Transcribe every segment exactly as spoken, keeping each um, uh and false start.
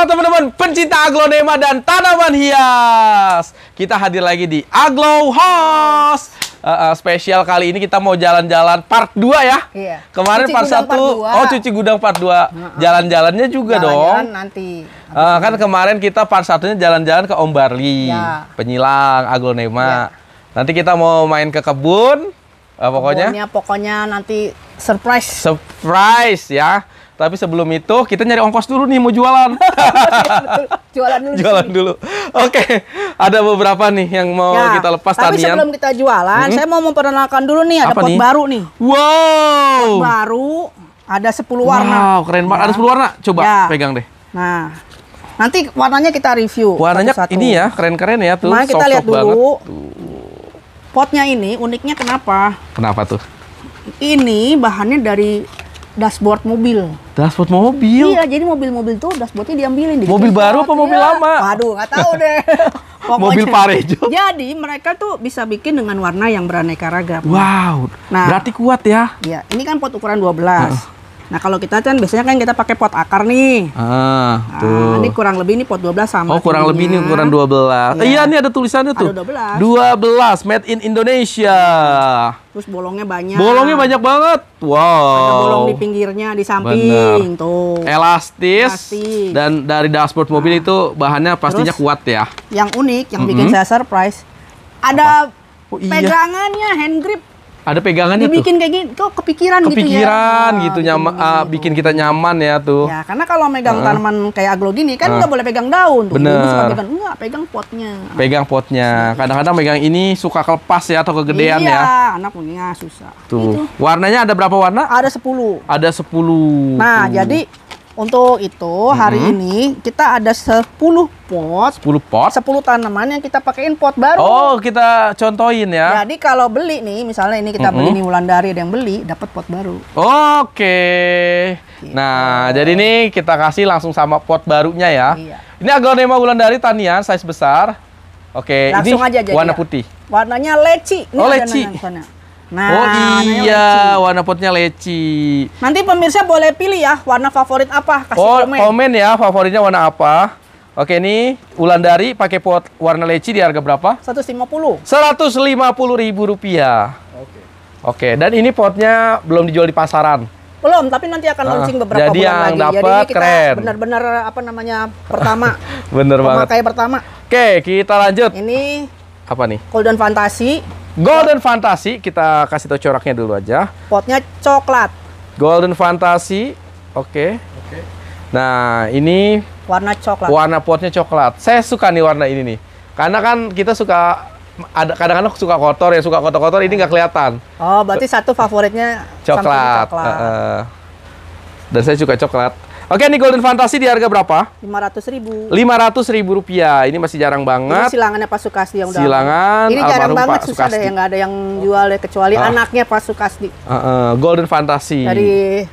Halo teman-teman pencinta aglonema dan tanaman hias. Kita hadir lagi di Aglo House. Uh, uh, spesial kali ini kita mau jalan-jalan part dua ya. Iya. Kemarin Cuci part satu, oh cuci gudang part dua. Jalan-jalannya juga Jalan dong. Jalan nanti. Uh, kan kemarin kita part satunya jalan-jalan ke Om Barli, ya. Penyilang, aglonema. Ya. Nanti kita mau main ke kebun. Uh, pokoknya. Kebunnya, pokoknya nanti surprise. Surprise ya. Tapi sebelum itu kita nyari ongkos dulu nih mau jualan. Jualan dulu. Jualan dulu. Oke, ada beberapa nih yang mau ya, kita lepas tapi tanian. sebelum kita jualan, hmm? saya mau memperkenalkan dulu nih ada Apa pot nih? baru nih. Wow. Pot baru ada sepuluh warna. Wow, keren banget. Ya. Ada sepuluh warna. Coba ya. Pegang deh. Nah, nanti warnanya kita review. Warnanya satu-satu. Ini ya, keren-keren ya tuh. Nah, kita lihat dulu. Tuh. Potnya ini uniknya kenapa? Kenapa tuh? Ini bahannya dari dashboard mobil. Dashboard mobil? Iya, jadi mobil-mobil tuh dashboardnya diambilin. Mobil baru apa mobil ya. lama? Waduh, nggak tahu deh. Pokoknya, mobil Parejo. Jadi mereka tuh bisa bikin dengan warna yang beraneka ragam. Wow, nah, berarti kuat ya? Iya, ini kan pot ukuran dua belas. Uh. Nah, kalau kita kan biasanya kan kita pakai pot akar nih. Ah, nah, tuh. Ini kurang lebih nih pot dua belas sama. Oh, kurang lebih ini ukuran dua belas. Ya. Iya, ini ada tulisannya tuh. Ada dua belas. dua belas made in Indonesia. Terus bolongnya banyak. Bolongnya banyak banget. Wow. Ada bolong di pinggirnya, di samping. Bener. Tuh. Elastis. Elastis. Dan dari dashboard mobil nah. itu bahannya pastinya Terus, kuat ya. Yang unik, yang bikin mm-hmm. saya surprise. Ada oh, iya. pegangannya, hand grip. Ada pegangannya dibikin tuh. kayak gini, kok kepikiran, kepikiran gitu ya. gitu, nyaman, uh, gitu. Bikin kita nyaman ya tuh. Ya, karena kalau megang uh. tanaman kayak aglo gini kan nggak uh. boleh pegang daun tuh. Bener. Suka pegang, enggak, pegang potnya. Pegang potnya. Kadang-kadang megang ini suka kelepas ya atau kegedean iya, ya. Iya, anak punya susah. Tuh. Gitu. Warnanya ada berapa warna? Ada sepuluh. Ada sepuluh. Nah, tuh. Jadi untuk itu hari mm-hmm. ini kita ada sepuluh pot, sepuluh pot, sepuluh tanaman yang kita pakein pot baru. Oh, kita contohin ya. Jadi kalau beli nih, misalnya ini kita mm-hmm. beli nih Wulandari, ada yang beli dapat pot baru. Oke. Gitu. Nah, jadi nih kita kasih langsung sama pot barunya ya. Iya. Ini aglonema Wulandari tanian size besar. Oke, langsung ini aja jadi warna ya. putih. Warnanya leci. Ini oh, leci. Nah, oh iya, warna potnya leci. Nanti pemirsa boleh pilih ya, warna favorit apa? Kasih oh, komen. komen ya, favoritnya warna apa. Oke, ini Wulandari pakai pot warna leci di harga berapa? seratus lima puluh. seratus lima puluh ribu rupiah. Oke. Oke, dan ini potnya belum dijual di pasaran. Belum, tapi nanti akan launching uh, beberapa jadi bulan yang lagi. Dapet, jadi kita keren. benar-benar apa namanya pertama. Bener banget. Pemakai pertama. Oke, kita lanjut. Ini apa nih? Golden Fantasy. Golden Fantasy, kita kasih tahu coraknya dulu aja. Potnya coklat. Golden Fantasy, oke. Okay. Oke. Okay. Nah, ini warna coklat. Warna potnya coklat. Saya suka nih warna ini nih. Karena kan kita suka ada kadang-kadang suka kotor ya, suka kotor-kotor ini nggak kelihatan. Oh, berarti satu favoritnya coklat. coklat. Uh, dan saya suka coklat. Oke, ini Golden Fantasy di harga berapa? lima ratus ribu. lima ratus ribu rupiah. Ini masih jarang banget. Ini silangannya Pak Sukasdi yang udah. Silangan. Ini jarang banget, Pak susah deh yang nggak ada yang jual deh, kecuali uh. anaknya Pak Sukasdi. Uh, uh, Golden Fantasy. Dari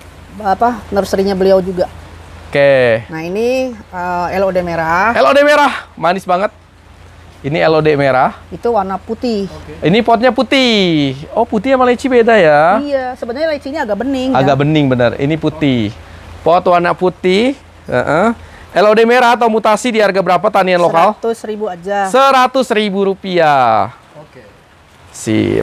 apa? Nursery-nya beliau juga. Oke. Okay. Nah, ini uh, L O D merah. L O D merah, manis banget. Ini L O D merah. Itu warna putih. Okay. Ini potnya putih. Oh, putih sama leci beda ya? Iya, sebenarnya lecinya agak bening. Agak ya? bening bener. Ini putih. Pot warna putih. Uh-uh. L O D merah atau mutasi di harga berapa tanian lokal? seratus ribu aja. seratus ribu rupiah. Oke. Sip.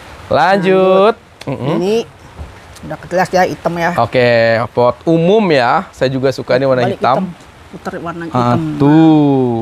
Lanjut. Lanjut. Uh-uh. Ini udah jelas ya, hitam ya. Oke, pot umum ya. Saya juga suka ini warna Balik hitam. hitam. Putar warna ah, hitam. Tuh.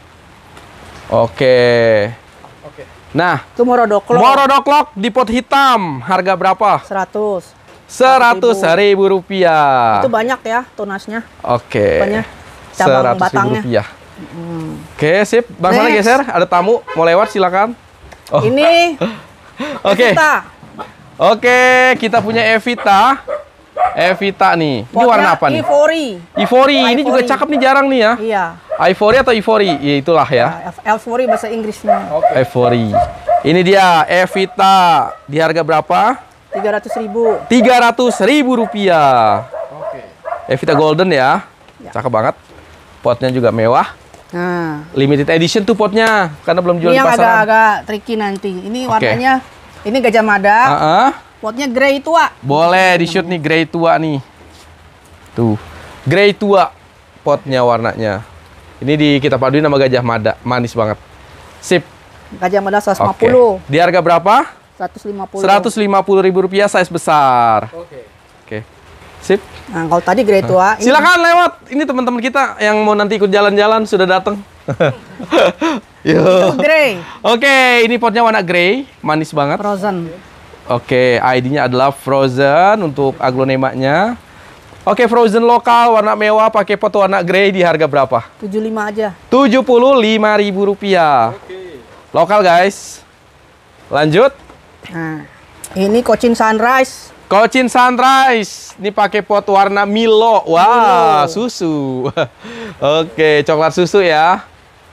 Oke. Oke. Nah, itu Morodoclock. Morodoclock di pot hitam. Harga berapa? seratus. Seratus ribu rupiah. Itu banyak ya tunasnya. Oke. Banyak cabang batangnya. Rupiah. Hmm. Oke, sip. Bang sana geser. Ada tamu mau lewat, silakan. Oh. Ini. Oke. Oke, kita punya Evita. Evita nih. Ini warna apa nih? Ivory. Ivory. Ini juga cakep nih, jarang nih ya. Iya. Ivory atau Ivory? Ya itulah ya. Ivory bahasa Inggrisnya. Okay. Ivory. Ini dia Evita. Di harga berapa? tiga ratus ribu. tiga ratus ribu rupiah. Oke. Evita Golden ya. ya. Cakep banget. Potnya juga mewah. Nah. Limited edition tuh potnya. Karena belum jual ini di pasaran. Ini yang agak-agak tricky nanti. Ini okay. warnanya, ini Gajah Mada. Uh-uh. Potnya grey tua. Boleh di shoot nih grey tua nih. Tuh. Grey tua. potnya warnanya. Ini di kita paduin sama Gajah Mada, manis banget. Sip. Gajah Mada seratus lima Oke. puluh. Di harga berapa? seratus lima puluh. seratus lima puluh ribu rupiah size besar. Oke. Oke. Sip. Nah, kalau tadi grey tua. ini- Silakan lewat. Ini teman-teman kita yang mau nanti ikut jalan-jalan sudah datang. Yo. Itu grey. Oke, ini potnya warna grey, manis banget. Frozen. Oke, I D-nya adalah Frozen untuk aglonemanya. Oke, Frozen lokal warna mewah pakai pot warna grey di harga berapa? tujuh puluh lima aja. tujuh puluh lima ribu rupiah. Lokal guys. Lanjut. Nah, ini Cochin Sunrise. Cochin Sunrise. Ini pakai pot warna Milo. Wah, susu. Oke, coklat susu ya.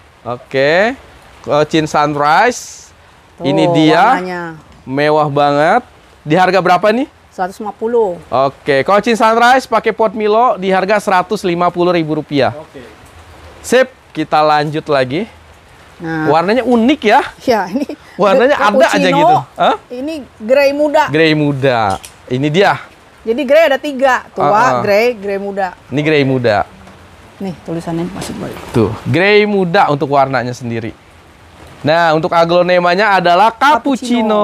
Oke. Cochin Sunrise. Tuh, Ini dia. warnanya. Mewah banget. Di harga berapa nih? seratus lima puluh. Oke, Cochin Sunrise pakai pot Milo di harga seratus lima puluh ribu rupiah. Oke. Sip, kita lanjut lagi. Nah, Warnanya unik ya. ya ini Warnanya ada aja cappuccino, gitu. Hah? Ini grey muda. Grey muda. Ini dia. Jadi grey ada tiga, tua, Ah, ah. grey, grey muda. Ini grey muda. Nih tulisannya masih baik. Tuh, grey muda untuk warnanya sendiri. Nah, untuk aglonemanya adalah cappuccino.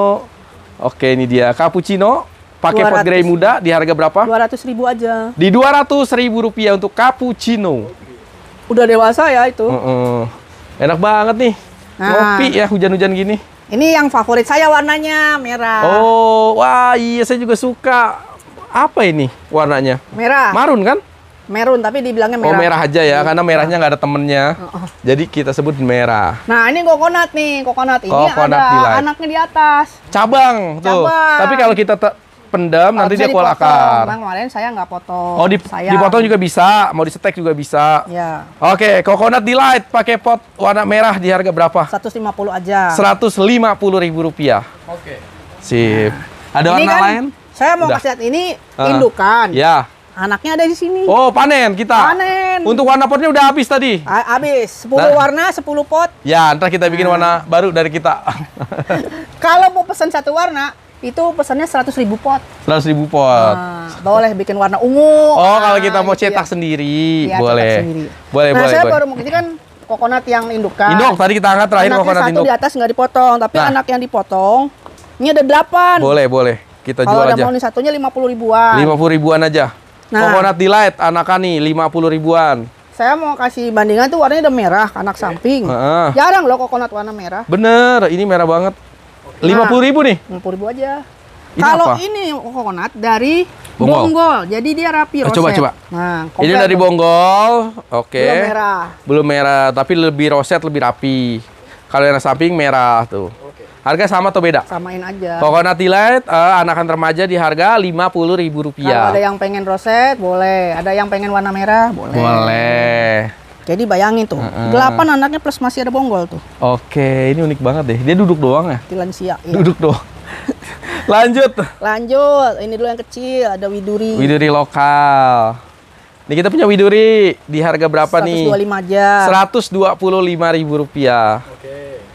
Oke, ini dia cappuccino. Pakai pot dua ratus. grey muda di harga berapa? dua ratus ribu aja. Di dua ratus ribu rupiah untuk cappuccino. Udah dewasa ya itu. Heeh. Enak banget nih. Nah. Ngopi ya hujan-hujan gini. Ini yang favorit saya warnanya merah. Oh, wah iya saya juga suka. Apa ini warnanya? Merah. Marun kan? Merun tapi dibilangnya merah. Oh, merah aja ya, karena merahnya nggak ada temennya. Oh, oh. Jadi kita sebut merah. Nah, ini coconut nih, coconut ini Coconut ada delight. anaknya di atas. Cabang tuh. Cabang. Tapi kalau kita te- pendam nanti Bisa dia keluar dipotong. akar. Bang, kemarin saya nggak potong. Oh, di, Sayang. dipotong juga bisa, mau disetek juga bisa. Ya, Oke, Coconut Delight pakai pot warna merah di harga berapa? seratus lima puluh aja. seratus lima puluh ribu rupiah. Oke. Sip. Ada Ini warna kan lain? Saya mau Udah. kasih lihat ini Ah. indukan. Ya. Anaknya ada di sini. Oh, panen kita. Panen. Untuk warna potnya udah habis tadi. A- Habis sepuluh Nah. warna, sepuluh pot. Ya, ntar kita bikin warna baru dari kita. Kalau mau pesan satu warna, itu pesannya seratus ribu pot. seratus ribu pot. Nah, boleh bikin warna ungu. Oh, Nah, kalau kita mau gitu cetak ya. sendiri, Iya, boleh. cetak sendiri. Boleh, nah, boleh, saya boleh. baru mau ini kan coconut yang indukan. Induk, tadi kita angkat terakhir Anaknya coconut satu induk. di atas nggak dipotong, tapi Nah. anak yang dipotong ini ada delapan. Boleh, boleh. Kita Kalau jual ada aja. mau nih satunya lima puluh ribuan. lima puluh ribuan aja. Nah. Coconut Delight anakan nih lima puluh ribuan. Saya mau kasih bandingan tuh warnanya udah merah, anak samping. Heeh. Jarang loh coconut warna merah. Bener, ini merah banget. lima puluh ribu nih. lima puluh ribu aja. Ini Kalau apa? ini coconut dari Bonggol. bonggol, jadi dia rapi Eh, roset. coba, coba. Nah, Ini compare dari tuh. bonggol. Oke. Belum merah. Belum merah, tapi lebih roset, lebih rapi. Kalau yang samping merah tuh. Harga sama atau beda? Samain aja. Coconut Delight eh, anakan remaja di harga lima puluh ribu Kalau rupiah. ada yang pengen roset, boleh. Ada yang pengen warna merah, boleh. Boleh. Jadi bayangin tuh, Heeh. delapan anaknya plus masih ada bonggol tuh. Oke, ini unik banget deh. Dia duduk doang ya? Di lansia. Iya. Duduk doang. Lanjut. Lanjut, ini dulu yang kecil, ada widuri. Widuri lokal. Ini kita punya widuri di harga berapa seratus nih? dua puluh lima aja. seratus dua puluh lima ribu rupiah. Oke.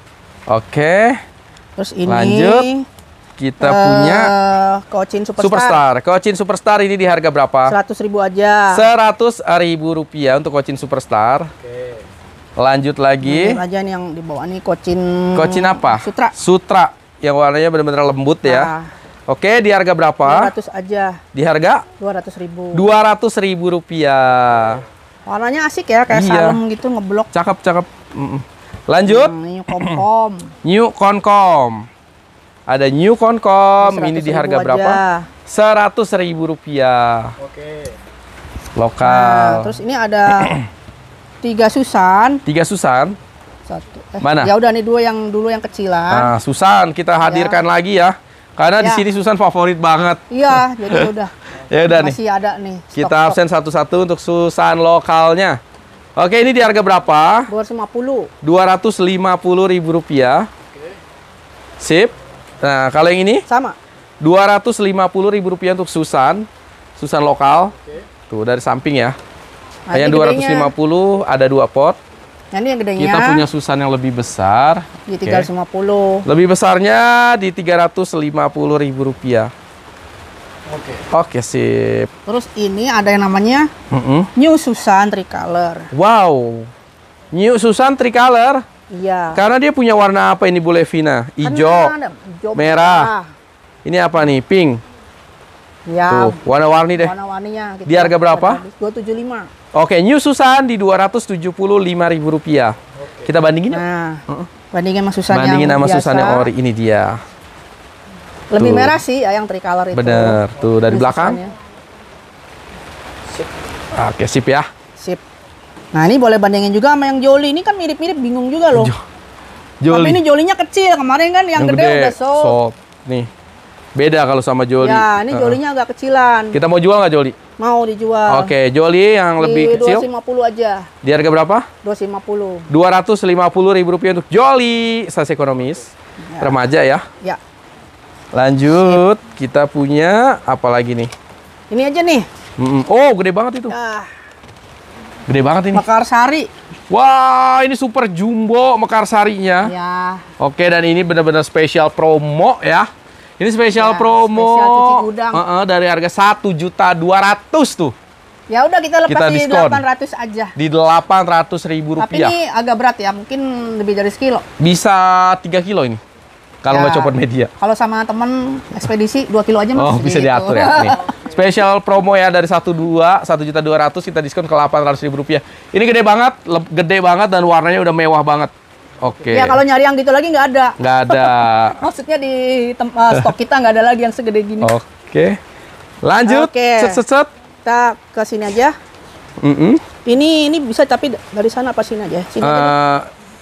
Oke. Terus ini Lanjut. Kita eh, punya Cochin Superstar. Superstar. Cochin Superstar ini di harga berapa? seratus ribu aja. seratus ribu rupiah untuk Cochin Superstar. Oke. Lanjut lagi. Ini aja nih yang di bawah nih Cochin. Cochin apa? Sutra. Sutra. Yang warnanya benar-benar lembut ya. Nah, Oke, di harga dua berapa? ratus aja. Di harga dua ratus ribu. dua ratus ribu rupiah. Warnanya asik ya, kayak Iya. salem gitu ngeblok. Cakep, cakep. Mm-mm. Lanjut. Hmm, ini kom-kom. New Concom. Ada New Concom. Ini di seratus harga ribu berapa? aja. seratus ribu rupiah. Oke. Lokal. Nah, terus ini ada tiga Susan. Tiga Susan. Satu. Eh, Mana? Ya udah nih dua yang dulu yang kecilan. Nah, Susan kita hadirkan lagi ya. Karena di Ya. sini Susan favorit banget. Iya, jadi udah. Ya udah nih. Masih ada nih. Kita stok-stok. absen satu-satu untuk Susan lokalnya. Oke, ini di harga berapa? dua ratus lima puluh. dua ratus lima puluh ribu rupiah. Sip. Nah, kalau yang ini Sama. dua ratus lima puluh ribu rupiah untuk Susan. Susan lokal. Tuh dari samping ya. Nah, yang ini dua ratus lima puluh ada dua pot. Nah, ini yang gedenya. Kita punya Susan yang lebih besar. di Oke. tiga ratus lima puluh. Lebih besarnya di tiga ratus lima puluh ribu rupiah. Oke. Oke, sip. Terus ini ada yang namanya Mm-mm. New Susan Tricolor. Wow. New Susan Tricolor. Iya. Karena dia punya warna apa ini Bu Levina? Hijau, Kan ada hijau, merah. Ini apa nih? Pink. Ya. Tuh, warna-warni deh. Warna-warninya. Di harga berapa? dua ratus tujuh puluh lima. Oke, New Susan di dua ratus tujuh puluh lima ribu rupiah. Kita bandingin yuk. Nah, bandingin sama Susan Bandingin yang sama biasa. Susan yang ori. Ini dia. Lebih Tuh. merah sih ya yang tricolor itu. Bener. Tuh, dari Ini belakang. Susannya. Oke, sip ya. Sip. Nah, ini boleh bandingin juga sama yang Jolly. Ini kan mirip-mirip, bingung juga loh. Jo- Tapi Jolly. ini Jolinya kecil. Kemarin kan yang, gede, udah sold. sold. Nih. Beda kalau sama Jolly. Ya, ini Heeh. Jolinya agak kecilan. Kita mau jual nggak Jolly? Mau dijual. Oke, Jolly yang lebih Di kecil. dua ratus lima puluh aja. Di harga berapa? dua ratus lima puluh. dua ratus lima puluh ribu rupiah untuk Jolly. Size ekonomis. Ya. Remaja ya. Ya. Lanjut, kita punya apa lagi nih? Ini aja nih. Mm-mm. Oh, gede banget itu. Ah, Gede banget ini. Mekarsari. Wah, ini super jumbo mekarsarinya. Ya. Oke, dan ini benar-benar spesial promo ya. Ini spesial Ya, promo. spesial cuci gudang. Heeh, dari harga satu juta dua ratus tuh Ya udah kita lepas Kita di diskon. delapan ratus aja. di delapan ratus ribu Tapi rupiah. ini agak berat ya, mungkin lebih dari sekilo. Bisa tiga kilo ini. Kalau Ya. nggak copot media. Kalau sama temen ekspedisi dua kilo aja mas. Oh, bisa Gitu. diatur ya. Nih. Spesial promo ya dari satu dua satu juta dua ratus kita diskon ke delapan ratus ribu rupiah. Ini gede banget, leb- gede banget dan warnanya udah mewah banget. Oke. Ya kalau nyari yang gitu lagi nggak ada. Nggak ada. Maksudnya di tem- eh, stok kita nggak ada lagi yang segede gini. Oke. Lanjut. Oke. Set set set. Kita ke sini aja. Mm-mm. Ini ini bisa tapi dari sana apa sini aja? Sini aja. Eh,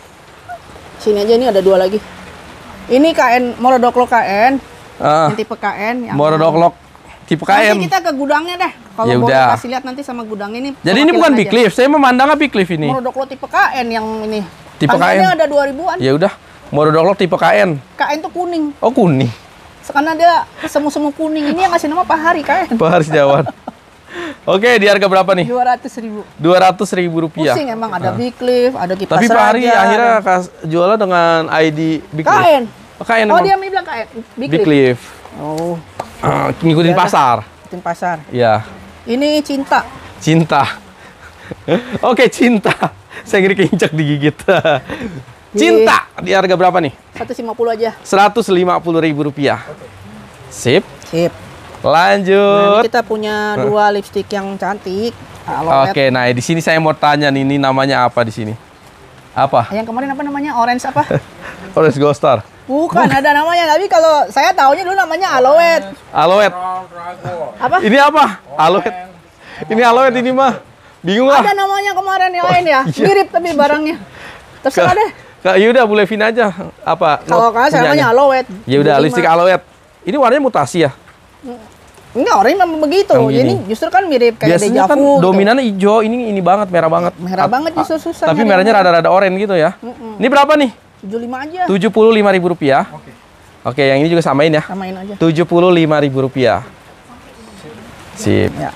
Sini aja ini ada dua lagi. Ini K N Morodoklo K N, eh, yang tipe K N yang Morodoklo tipe K M. Nanti kita ke gudangnya deh. Kalau Ya boleh udah. kasih lihat nanti sama gudangnya ini. Jadi ini bukan Big Cliff, saya memandangnya Big Cliff ini. Morodoklo tipe K N yang ini. Tipe K N. Tanggalnya ada dua ribuan. Ya udah, Morodoklo tipe K N. K N tuh kuning. Oh, kuning. Karena dia semu-semu kuning. Ini yang ngasih nama Pak Hari K N. Pak Haris Jawan. Oke, di harga berapa nih? dua ratus ribu. dua ratus ribu rupiah. Pusing emang ada Big Cliff, ada kipas Tapi Pak Hari Raja, akhirnya ada- kas- jualnya dengan I D Big K Cliff. N. Oh, K N Oh emang. dia bilang K N. Big, Big Cliff. Cliff. Oh, Ah, ngikutin Ya udah. pasar. tim pasar. Ya, Ini cinta. cinta. Oke, cinta. Saya ngeri keinjak digigit. Cinta di harga berapa nih? seratus lima puluh aja. seratus lima puluh ribu rupiah. Sip. Sip. Nah, ini Lanjut. kita punya dua lipstick yang cantik. Aloe. Oke, nah di sini saya mau tanya nih, ini namanya apa di sini? Apa? Yang kemarin apa namanya? Orange apa? Orange Ghost Star. Bukan, ada namanya. Tapi kalau saya taunya dulu namanya aloe. Aloet. Apa? Ini apa? Aloet. Ini aloet ini mah. Bingung lah. Ada namanya kemarin yang lain ya. iya. Mirip tapi barangnya. Terserah deh. Kak, yaudah boleh Vin aja. Apa? Kalau not kalian saya punyanya? namanya aloe. Ya udah, lipstick aloet. Ini warnanya mutasi ya. Enggak, orang memang begitu. Yang gini. Ini justru kan mirip kayak Biasanya deja kan vu. gitu. dominannya hijau, ini ini banget, merah banget. Merah A- banget a- justru susah Tapi nyari merahnya yang rada-rada oranye gitu ya. Ini berapa nih? tujuh puluh lima aja. tujuh puluh lima ribu rupiah. Oke, yang ini juga samain ya. Samain aja. tujuh puluh lima ribu rupiah. Sip. Ya.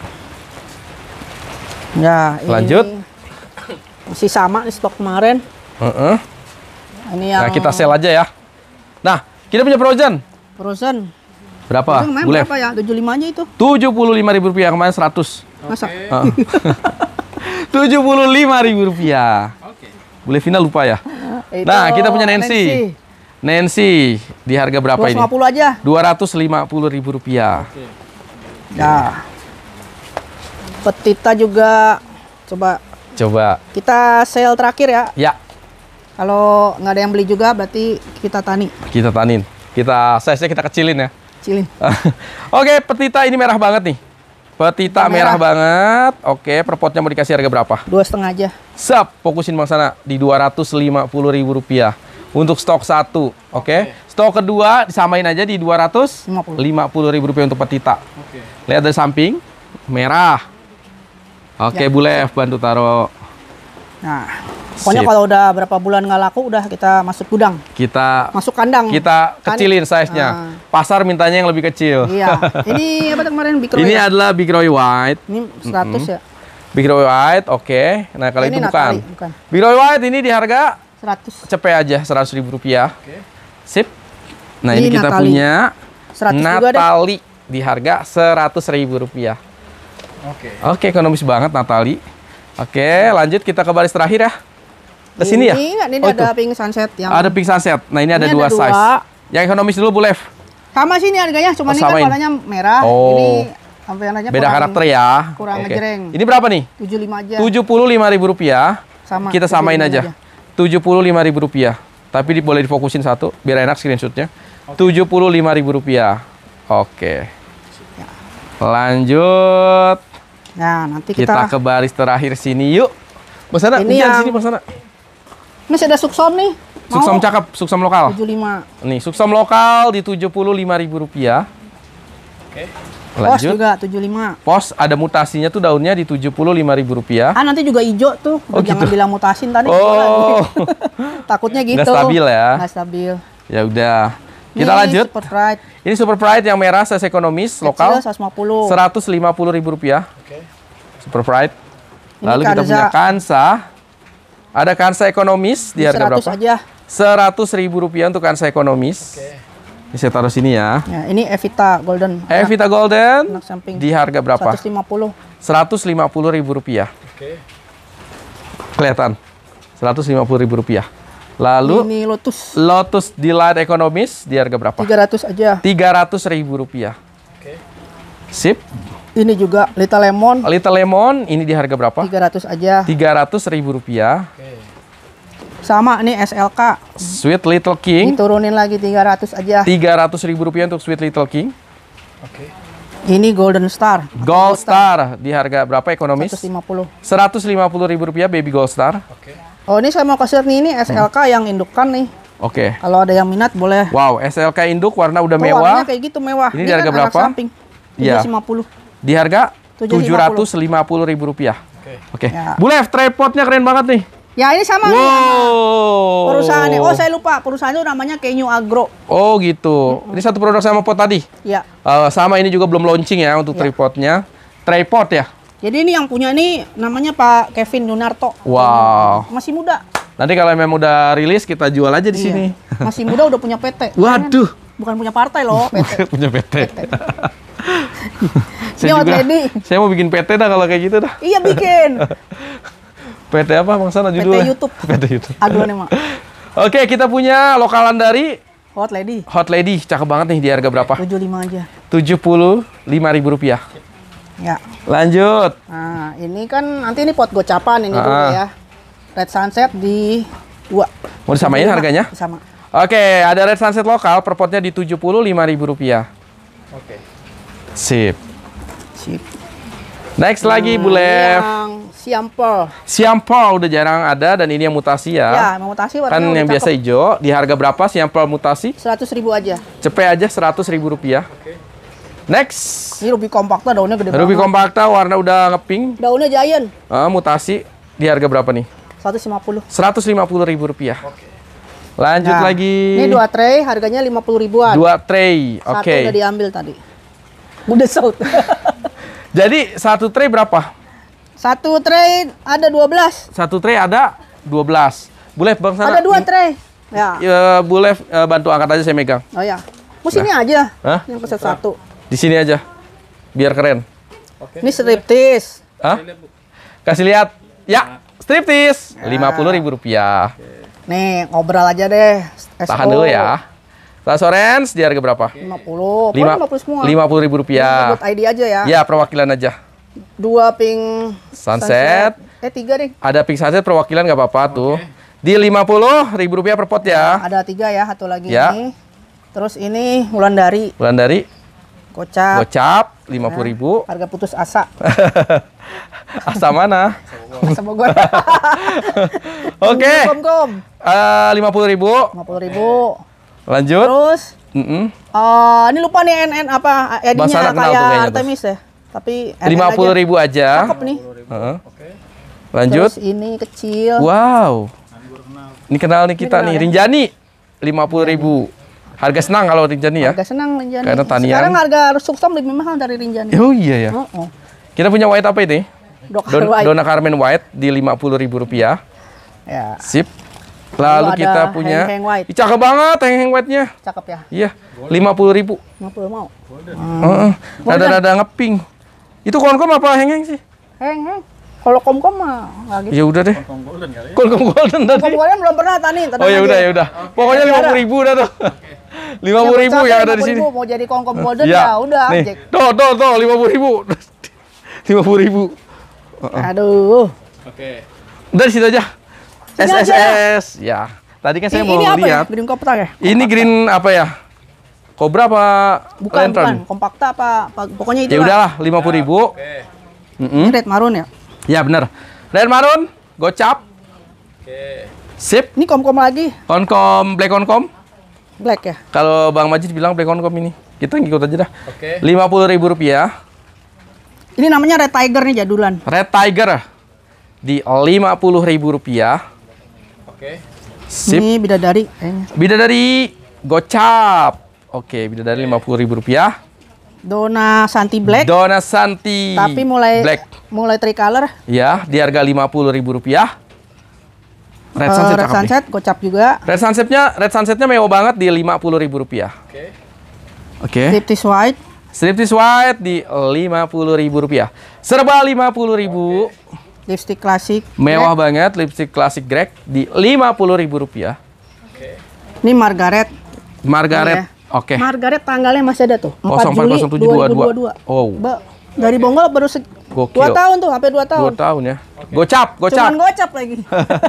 Ya, ini Lanjut. masih sama nih stok kemarin. Heeh. Ini yang Nah, kita sell aja ya. Nah, kita punya Frozen. Frozen. Berapa? Frozen kemarin Boleh. berapa ya? tujuh puluh lima aja itu. tujuh puluh lima ribu rupiah, kemarin seratus. Masa? Heeh. tujuh puluh lima ribu rupiah. Boleh Vina lupa ya. Itu Nah, kita punya Nancy. Nancy di harga berapa dua ratus ini? lima puluh aja. dua ratus lima puluh ribu rupiah. Ya. Petita juga coba Coba. kita sale terakhir ya. Ya, Kalau nggak ada yang beli juga berarti kita tani. kita tanin. Kita size-nya kita kecilin ya. Cilin. Oke, petita ini merah banget nih. Petita merah. Merah. banget. Oke, per potnya mau dikasih harga berapa? Dua setengah aja. Sap, fokusin Bang Sana di dua ratus lima puluh ribu rupiah untuk stok satu. Oke, stok kedua disamain aja di dua ratus lima puluh ribu rupiah untuk petita. Lihat dari samping, merah. Oke, Ya. boleh bantu taruh. Nah, pokoknya Sip. kalau udah berapa bulan nggak laku udah kita masuk gudang, Kita masuk kandang. kita Kan- kecilin size-nya. Ah. Pasar mintanya yang lebih kecil. Iya. Ini apa tuh kemarin Big Roy Ini ya? adalah Big Roy White. Ini seratus ya. Big Roy White, oke. Nah, kalau Ini itu bukan. Natali, bukan. Big Roy White ini di harga seratus. cepet aja seratus ribu rupiah. Sip. Nah, ini, Ini kita Natali. punya seratus juga deh. Natali. di harga seratus ribu rupiah. Oke. Oke, ekonomis banget Natali. Oke, lanjut kita ke baris terakhir ya. Ke sini ya? Ini, ini Oh, ada itu. pink sunset yang Ada pink sunset. Nah, ini, Ini ada ada dua dua. size. Yang ekonomis dulu, Bu Lev. sama sih ini harganya, cuma Oh, ini kan samain. warnanya merah. Oh. Ini sampai warnanya Beda kurang- karakter ya. kurang Oke. ngejreng. Ini berapa nih? tujuh puluh lima aja. tujuh puluh lima ribu rupiah. Sama. Kita samain tujuh puluh lima aja. tujuh puluh lima ribu rupiah. Tapi di, boleh difokusin satu biar enak screenshotnya. tujuh puluh lima ribu rupiah. Oke. Lanjut. Nah, nanti Kita, kita, ke baris terakhir sini yuk. Mas Ana, Ini hujan yang- sini Mas Ana. ini ada suksom nih. Mau? Suksom cakep, suksom lokal. tujuh puluh lima. Nih, suksom lokal di tujuh puluh lima ribu rupiah. Oke. Pos Lanjut. juga tujuh puluh lima. Pos ada mutasinya tuh daunnya di tujuh puluh lima ribu rupiah. Ah, nanti juga hijau tuh. Oh, Jangan gitu. bilang mutasin tadi. Oh. Takutnya gitu. Nggak stabil ya. Nggak stabil. Ya udah. Kita Ini lanjut. Super Pride. Ini Super Pride yang merah size ekonomis lokal Kecil seratus lima puluh. seratus lima puluh ribu rupiah. Oke. Super Pride. Ini Lalu kita Kanza. punya Kansa. Ada Kansa ekonomis di harga seratus berapa? aja. seratus ribu rupiah untuk Kansa ekonomis. Oke. Ini saya taruh sini ya. Ya, ini Evita Golden. Evita Golden anak samping. di harga berapa? seratus lima puluh. seratus lima puluh ribu rupiah. Oke. Kelihatan? seratus lima puluh ribu rupiah. Lalu Ini Lotus Lotus Delight ekonomis di harga berapa? tiga ratus aja. tiga ratus ribu rupiah. Oke. Sip. Ini juga Little Lemon Little Lemon ini di harga berapa? tiga ratus aja. tiga ratus ribu rupiah. Oke. Sama ini S L K. Sweet Little King Diturunin lagi tiga ratus aja. tiga ratus ribu rupiah untuk Sweet Little King. Oke. Ini Golden Star. Gold Star di harga berapa ekonomis? seratus lima puluh. seratus lima puluh ribu rupiah Baby Gold Star. Oke. Oh, ini saya mau kasih nih, ini S L K yang indukan nih. Oke. Kalau ada yang minat boleh. Wow, S L K induk warna udah Oh, mewah. warnanya kayak gitu mewah. Ini di harga kan anak berapa? samping. Iya. tujuh ratus lima puluh. Di harga tujuh tujuh ratus lima puluh ribu rupiah. Oke. Oke. Ya. Bu Lev, tripodnya keren banget nih. Ya, ini sama nih sama Wow. perusahaannya. Oh, saya lupa. Perusahaan itu namanya Kenyu Agro. Oh gitu. Ini satu produk sama pot tadi. Ya. Eh, sama ini juga belum launching ya untuk Ya. tripodnya. Tripod ya. Jadi ini yang punya ini namanya Pak Kevin Yunarto. Wow. Masih muda. Nanti kalau memang udah rilis kita jual aja di Iya. sini. Masih muda udah punya P T. Waduh. Bukan punya partai loh, P T. Punya P T. Ini saya juga. Lady. Saya mau bikin P T dah kalau kayak gitu dah. Iya bikin. P T apa Bang Sana P T judulnya? YouTube. P T YouTube. Aglonema. Oke, kita punya lokalan dari Hot Lady. Hot Lady. Cakep banget nih di harga berapa? tujuh puluh lima aja. tujuh puluh lima ribu rupiah. Ya. Lanjut. Nah, ini kan nanti ini pot gocapan ini Ah. dulu ya. Red Sunset di dua. Mau disamain harganya? Sama. Oke, ada Red Sunset lokal per potnya di tujuh puluh lima ribu rupiah. Oke. Sip. Sip. Next lagi Bu Nah, Lev. Yang Siampel. Siampel udah jarang ada dan ini yang mutasi Ya, ya. mau mutasi Kan warnanya yang udah biasa cakep. hijau di harga berapa Siampel mutasi? seratus ribu aja. Cepet aja seratus ribu rupiah. Next. Ini Ruby Compacta daunnya gede Ruby banget. Compacta warna udah ngepink. Daunnya giant. Ah, mutasi di harga berapa nih? seratus lima puluh. seratus lima puluh ribu rupiah. Lanjut Nah, lagi. Ini dua tray harganya lima puluh ribuan. Dua tray. Satu Oke. udah diambil tadi. Udah sold. Jadi satu tray berapa? Satu tray ada dua belas. Satu tray ada dua belas. Boleh Bang Sana? Ada dua in- tray. Ya. Ya, boleh eh, bantu angkat aja saya megang. Oh ya. Mau sini aja. Hah? Yang peset satu. Di sini aja. Biar keren. Oke. Ini striptease. Hah? Kasih lihat. Ya, striptease. lima puluh ribu rupiah. Nih, ngobrol aja deh. S O. Tahan dulu ya. Tas orange di harga berapa? lima puluh. Lima- lima puluh semua. lima puluh ribu rupiah. Buat I D aja ya. Ya, perwakilan aja. Dua pink Sunset. Eh, tiga deh. Ada pink sunset perwakilan nggak apa-apa tuh. Di lima puluh ribu rupiah per pot ya. Ada tiga ya, satu lagi Ya. ini. Terus ini Wulandari, Bulan dari kocak. gocap lima puluh ribu. Harga putus asa. Asa mana? Asa Bogor. Oke. Kom-kom. Eh, lima puluh ribu. lima puluh ribu. Lanjut. Terus Mm-mm. eh ini lupa nih N N apa Bang Sana edinya kenal tuh kayak kayaknya tuh. Artemis ya. Tapi N N lima puluh aja. ribu aja. Cakep nih. Heeh. Oke. Lanjut. Terus ini kecil. Wow. Ini kenal nih kita kenal nih. ya? Rinjani lima puluh ribu. Harga senang kalau Rinjani ya. Harga senang Rinjani. Karena tanian. Sekarang harga suksom lebih mahal dari Rinjani. Oh iya ya. Oh, oh. Kita punya white apa ini? Dok Don- White. Dona Carmen White di lima puluh ribu rupiah. Ya, Sip. Lalu Lalu ada kita punya. hang-hang white. Ih, cakep banget hang-hang white-nya. cakep ya. Iya, lima puluh ribu. lima puluh mau. Heeh. Rada-rada ngeping. Itu konkom apa heng-heng sih? Heng, heng. Kalau kom-kom mah nggak gitu. Ya udah deh. Kong golden kali ya. Konkom golden tadi. Kom golden belum pernah tani. tenang Oh ya aja. udah ya udah. Pokoknya lima puluh ribu dah tuh. Lima puluh ribu Yang yang ada capek di sini. lima puluh ribu, mau jadi kom-kom golden Iya. ya udah. Nih, Jack. tuh tuh tuh lima puluh ribu. Lima puluh ribu. Aduh. Oke. Udah di situ aja. S Sini S aja. S. Ya. Tadi kan saya ini, mau ini apa ya? lihat. Green Cobra ya? Ini green apa ya? Cobra apa Bukan, lantern? bukan. Kompakta apa, apa pokoknya itu Ya udahlah, lima puluh ribu. Oke. Mm-mm. Ini red marun ya? Ya bener. Red marun, gocap, Oke. sip, Ini kom-kom lagi. konkom, black konkom. Black ya? Kalau Bang Majid bilang black konkom ini, kita ngikut aja dah. Oke. Lima puluh ribu rupiah. Ini namanya red tiger nih jadulan. Red tiger di lima puluh ribu rupiah. Oke. Sip. Ini bidadari kayaknya. Bidadari gocap. Oke, bidadari lima puluh ribu rupiah. Dona Santi black. Dona Santi. Tapi mulai black. mulai tricolor. Ya, di harga lima puluh ribu rupiah. Red Eh, sunset, red cakep nih. sunset gocap juga. Red sunsetnya, red sunsetnya mewah banget di lima puluh ribu rupiah. Oke. Oke. Striptease white. Striptease white di lima puluh ribu rupiah. Serba lima puluh ribu. Lipstick klasik. Mewah banget, lipstick klasik Greg di lima puluh ribu rupiah. Oke. Ini Margaret. Margaret. Iya. Oke. Margaret tanggalnya masih ada tuh. nol empat nol tujuh dua dua. Oh. Ba- dari Bonggol baru se- Gokil. dua tahun tuh, hampir dua tahun. Dua tahun ya. Gocap, gocap. Cuman gocap lagi.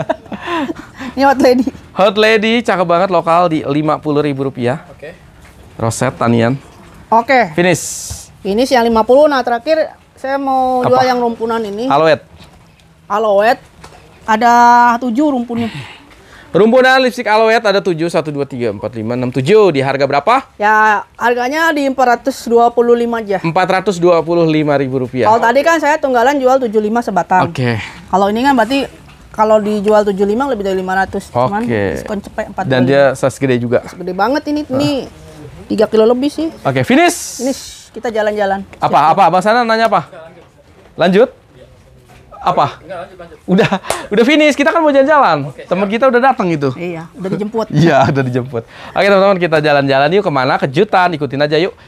Ini hot lady. Hot lady, cakep banget, lokal di lima puluh ribu rupiah. Oke. Roset tanian. Oke. Finish. Ini sih yang lima puluh. Nah, terakhir saya mau Apa? jual yang rumpunan ini. Aloet. Aloet. Ada tujuh rumpunnya. Rumpunan lipstick aloet ada tujuh, satu, dua, tiga, empat, lima, enam, tujuh. Di harga berapa? Ya, harganya di empat ratus dua puluh lima aja. empat ratus dua puluh lima ribu rupiah. Kalau tadi kan saya tunggalan jual tujuh puluh lima sebatang. Oke. Kalau ini kan berarti kalau dijual tujuh puluh lima lebih dari lima ratus. Cuman Oke. diskon cepet empat puluh Dan lima. dia size gede juga. Gede banget ini. Ini tiga kilo lebih sih. Oke, finish. Ini kita jalan-jalan. Apa? Apa? Bang Sana nanya apa? Lanjut? Apa? Udah, udah finish. Kita kan mau jalan-jalan. Teman kita udah datang itu. Iya, udah dijemput. Iya, udah dijemput. Oke, teman-teman, kita jalan-jalan yuk kemana? Kejutan, ikutin aja yuk.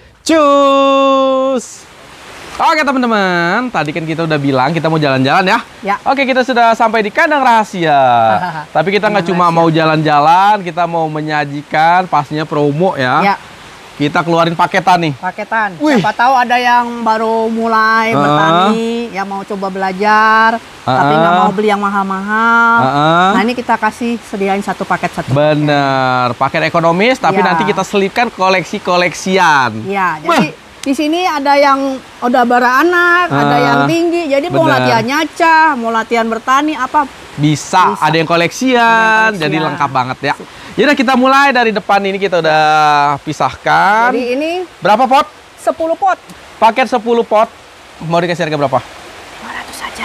Cus. Oke, teman-teman. Tadi kan kita udah bilang kita mau jalan-jalan ya. Ya. Oke, kita sudah sampai di kandang rahasia. Tapi kita nggak cuma mau jalan-jalan, kita mau menyajikan pastinya promo ya. Ya, Kita keluarin paketan nih. paketan. Wih. Siapa tahu ada yang baru mulai Ah. bertani, yang mau coba belajar, tapi nggak Ah. mau beli yang mahal-mahal. Ah. Nah, ini kita kasih sediain satu paket satu. Bener, paket ekonomis, tapi Ya. nanti kita selipkan koleksi-koleksian. Iya, jadi di sini ada yang udah beranak, ada Ah, yang tinggi. Jadi mau benar. latihan nyacah, mau latihan bertani apa. Bisa, Bisa. ada yang koleksian, Ada yang jadi koleksian. lengkap banget ya. Yaudah kita mulai dari depan ini kita udah pisahkan. Jadi ini Berapa pot? sepuluh pot. Paket sepuluh pot. Mau dikasih harga berapa? lima ratus saja.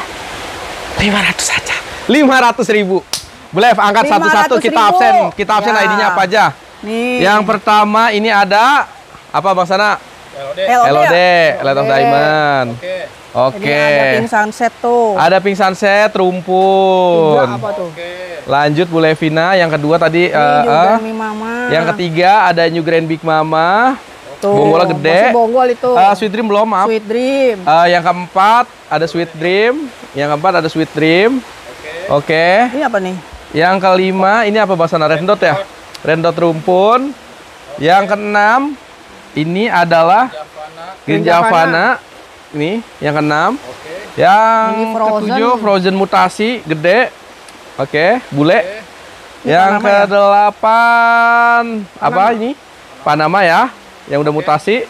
lima ratus saja. lima ratus ribu. Boleh angkat satu-satu kita lima ratus absen. ribu. Kita absen Ya. I D-nya apa aja? Nih. Yang pertama ini ada apa Bang Sana? L O D. L O D. L O D, ya? Light of Oke. Diamond. Oke. Oke. Ini ada pink sunset tuh. Ada pink sunset, Tiga rumpun. apa tuh? Oke. Lanjut Bu Levina, yang kedua tadi Ini eh, juga eh, Mi Mama. yang ketiga ada New Grand Big Mama. Tuh, bonggolnya gede. masih bonggol itu. Eh, Sweet Dream belum, maaf. Sweet Dream. Eh, yang keempat ada Sweet Dream. Yang keempat ada Sweet Dream. Oke. Ini apa nih? Yang kelima ini apa bahasanya? Red Dot ya? Red Dot rumpun. Yang keenam ini adalah Green Green Javana. Javana. Ini yang keenam. Oke. Yang Ini frozen. ketujuh Frozen mutasi gede. Oke, bule. Ini Yang Panama ya? kedelapan apa ini? Panama ya, yang udah mutasi.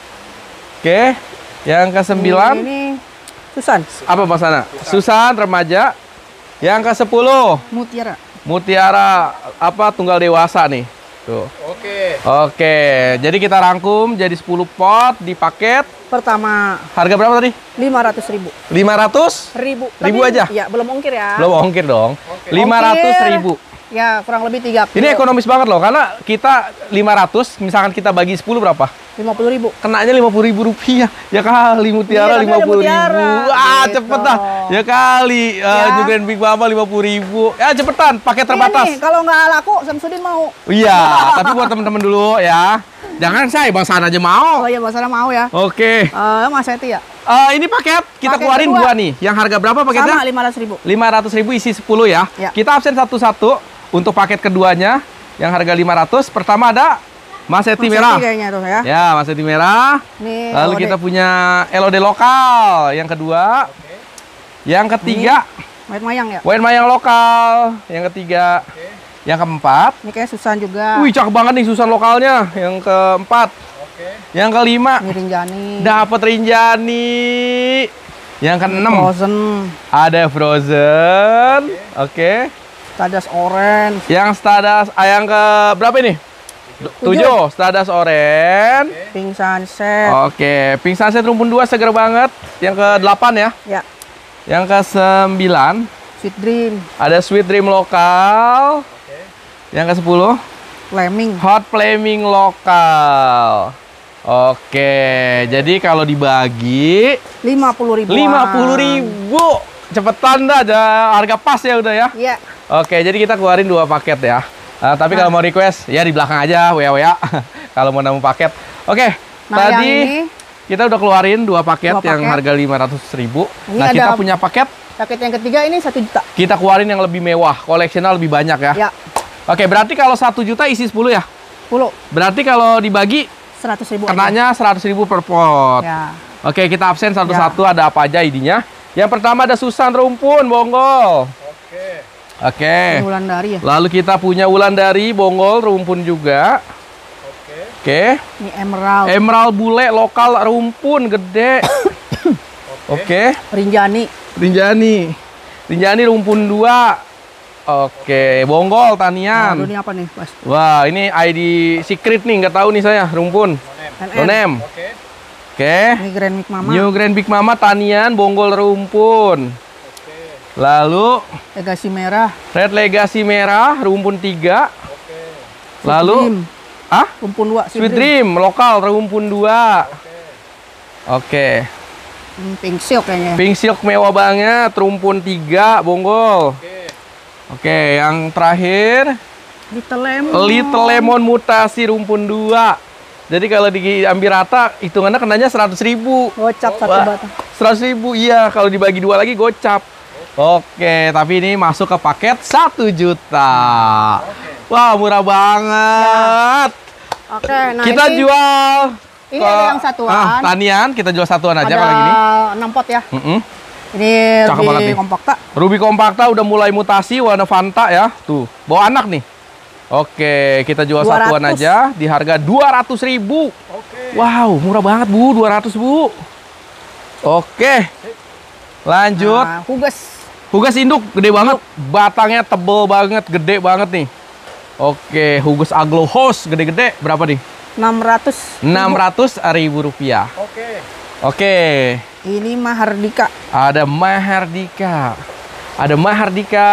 Oke. Yang kesembilan Ini, ini Susan. apa Mas Sana? Susan remaja. Yang ke sepuluh Mutiara. Mutiara apa tunggal dewasa nih. Tuh. Oke. Oke, jadi kita rangkum jadi sepuluh pot di paket. Pertama Harga berapa tadi? lima ratus ribu. lima ratus? Ribu. Ribu Tapi- aja? Ya, belum ongkir ya. Belum ongkir dong. lima ratus ribu. Ya, kurang lebih tiga kilo. Ini ekonomis banget loh, karena kita lima ratus, misalkan kita bagi sepuluh berapa? lima puluh ribu. Kenanya lima puluh ribu rupiah. Ya kali Mutiara Iya, tapi lima ada puluh ribu. Mutiara. Ah, Gitu. cepet dah. Ya kali. Uh, Ya. New Grand Big Mama lima puluh ribu. Ya cepetan, paket terbatas. Ini nih, kalau nggak laku, Samsudin mau. Iya, tapi buat temen-temen dulu ya. Jangan saya, Bang San aja mau. Oh iya, Bang Sana mau ya. Oke. Eh, Mas Eti ya? Eh, ini paket kita Paket keluarin kedua. dua nih. Yang harga berapa paketnya? Sama lima ratus ribu. lima ratus ribu isi sepuluh ya. Ya. Kita absen satu-satu untuk paket keduanya yang harga lima ratus. Pertama ada Maseti Mas merah. Eti kayaknya tuh ya. Ya, Maseti merah. Nih, Lalu L O D. kita punya L O D lokal yang kedua. Yang ketiga, Mayang ya. Wayang Mayang lokal. Yang ketiga. Yang keempat, Ini kayak Susan juga. wih cakep banget nih Susan lokalnya. Yang keempat. Yang kelima, Ini Rinjani. dapat Rinjani. Yang keenam, Frozen. ada Frozen. Oke. Stadas Orange. Yang Stadas, ah, yang ke berapa ini? Tujuh. Stadas Orange. Pink Sunset. Oke, Pink Sunset rumpun dua seger banget. Yang ke delapan ya. Ya. Yang ke sembilan, Sweet Dream. ada Sweet Dream lokal. Yang ke sepuluh, Flaming. Hot Flaming lokal. Oke, jadi kalau dibagi lima puluh ribu. lima puluh ribu. Cepetan dah, ada harga pas ya udah ya. Iya. Oke, jadi kita keluarin dua paket ya. Uh, tapi kalau mau request, ya di belakang aja, W A W A. Kalau mau nambah paket. Oke, Nah, tadi yang ini kita udah keluarin dua paket, Dua yang paket. harga lima ratus ribu. Ini Nah, ada- kita punya paket, paket yang ketiga ini satu juta. kita keluarin yang lebih mewah, koleksinya lebih banyak ya. Ya. Oke, berarti kalau satu juta isi sepuluh ya? sepuluh. Berarti kalau dibagi, seratus ribu. aja. kenanya seratus ribu per pot. Ya. Oke, kita absen satu-satu, ada apa aja idenya. Yang pertama ada Susan rumpun, Bonggol. Oke. Oke. Ini Wulandari ya. Lalu kita punya Wulandari, Bonggol, rumpun juga. Oke. Oke. Ini Emerald. Emerald bule, lokal, rumpun, gede. Oke. Rinjani. Rinjani. Rinjani rumpun dua. Oke. Bonggol, Aduh, tanian. ini apa nih, Mas? Wah, ini I D secret nih, nggak tahu nih saya, rumpun. N M. Donem. Oke. Oke. Ini Grand Mix Mama. New Grand Big Mama, tanian, Bonggol, rumpun. Oke. Lalu Legasi merah. Red Legacy merah, rumpun tiga. Oke. Sweet Lalu, Dream. ah? Rumpun dua. Sweet Dream, lokal, rumpun dua. Oke. Hmm, Pink Silk kayaknya. Pink Silk mewah banget, rumpun tiga, Bonggol. Oke. Oke, yang terakhir, Little Lemon. Little Lemon mutasi, rumpun dua. Jadi kalau diambil rata, hitungannya kenanya seratus ribu. Gocap satu Wah, batang. seratus ribu, iya. Kalau dibagi dua lagi, gocap. Oke, tapi ini masuk ke paket satu juta. Wah, murah banget. Oke, nah Kita ini, jual ini ke- ada yang satuan. Ah, tanian, kita jual satuan aja ada kalau gini. enam pot ya. Mm-mm. Ini Cakep banget lebih nih. kompakta. Ruby Kompakta udah mulai mutasi, warna Fanta ya. Tuh, bawa anak nih. Oke, kita jual dua ratus. satuan aja di harga dua ratus ribu. Oke. Wow, murah banget Bu, dua ratus Bu. Oke. Lanjut. Nah, Hugas. Hugas induk gede banget, batangnya tebel banget, gede banget nih. Oke, Hugas Aglo Host gede-gede berapa nih? enam ratus. enam ratus ribu rupiah. Oke. Oke. Ini Mahardika. Ada Mahardika. Ada Mahardika.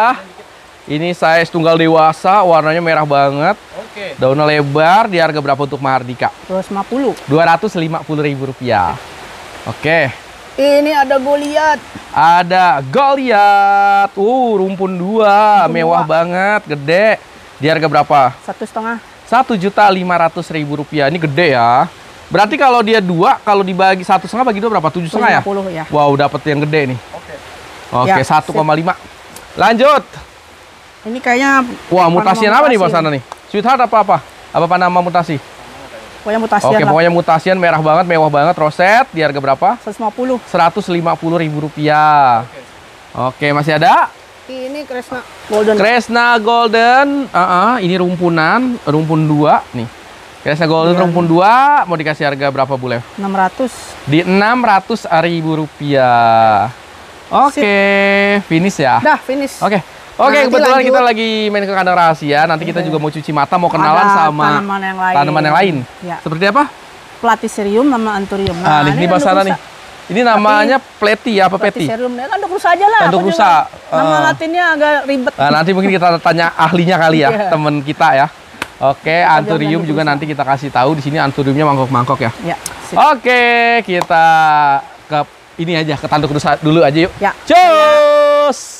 Ini size tunggal dewasa, warnanya merah banget. Oke. Daunnya lebar, di harga berapa untuk Mahardika? dua ratus lima puluh. dua ratus lima puluh ribu rupiah. Oke. Ini ada Goliath. Ada Goliath. Uh, rumpun dua, Rumpun mewah dua. banget, gede. Di harga berapa? Satu setengah. Satu juta lima ratus ribu rupiah. Ini gede ya. Berarti kalau dia dua, kalau dibagi satu setengah bagi dua berapa? Tujuh setengah ya? lima puluh ya. Wow, dapat yang gede nih. Oke. Oke, Ya, satu koma lima. Lanjut. Ini kayaknya Wah, mutasian apa nih Bang mutasi. Sana nih? Sweetheart apa apa? Apa nama mutasi? Pokoknya mutasi Oke, lah. pokoknya mutasian merah banget, mewah banget, roset. Di harga berapa? seratus lima puluh. seratus lima puluh ribu rupiah. Oke, masih ada? Ini Kresna Golden. Kresna Golden. Ah, ah, ini rumpunan, rumpun dua nih. Kresna Golden Iya. rumpun dua, mau dikasih harga berapa Bu Lev? enam ratus. Di enam ratus ribu rupiah. Oke, finish ya. Dah, finish. Oke. Nah, Oke, nanti kebetulan lanjut. kita lagi main ke kandang rahasia. Nanti kita Oke. juga mau cuci mata, mau kenalan Ada sama tanaman yang lain. tanaman yang lain. Ya. Seperti apa? Platycerium sama Anthurium. Nah, nih, ini tanduk bahasa nih. rusa. Ini namanya pleti ya, apa peti? Platycerium. Ya, tanduk rusa aja lah. Tanduk aku rusa. juga- Nama Eh. latinnya agak ribet. Nah, nanti mungkin kita tanya ahlinya kali ya, Iya. temen kita ya. Oke, Anthurium tanduk juga rusa. nanti kita kasih tahu di sini Anthuriumnya mangkok-mangkok ya. Ya. sip. Oke, kita ke ini aja, ke tanduk rusa dulu aja yuk. Ya. Cus.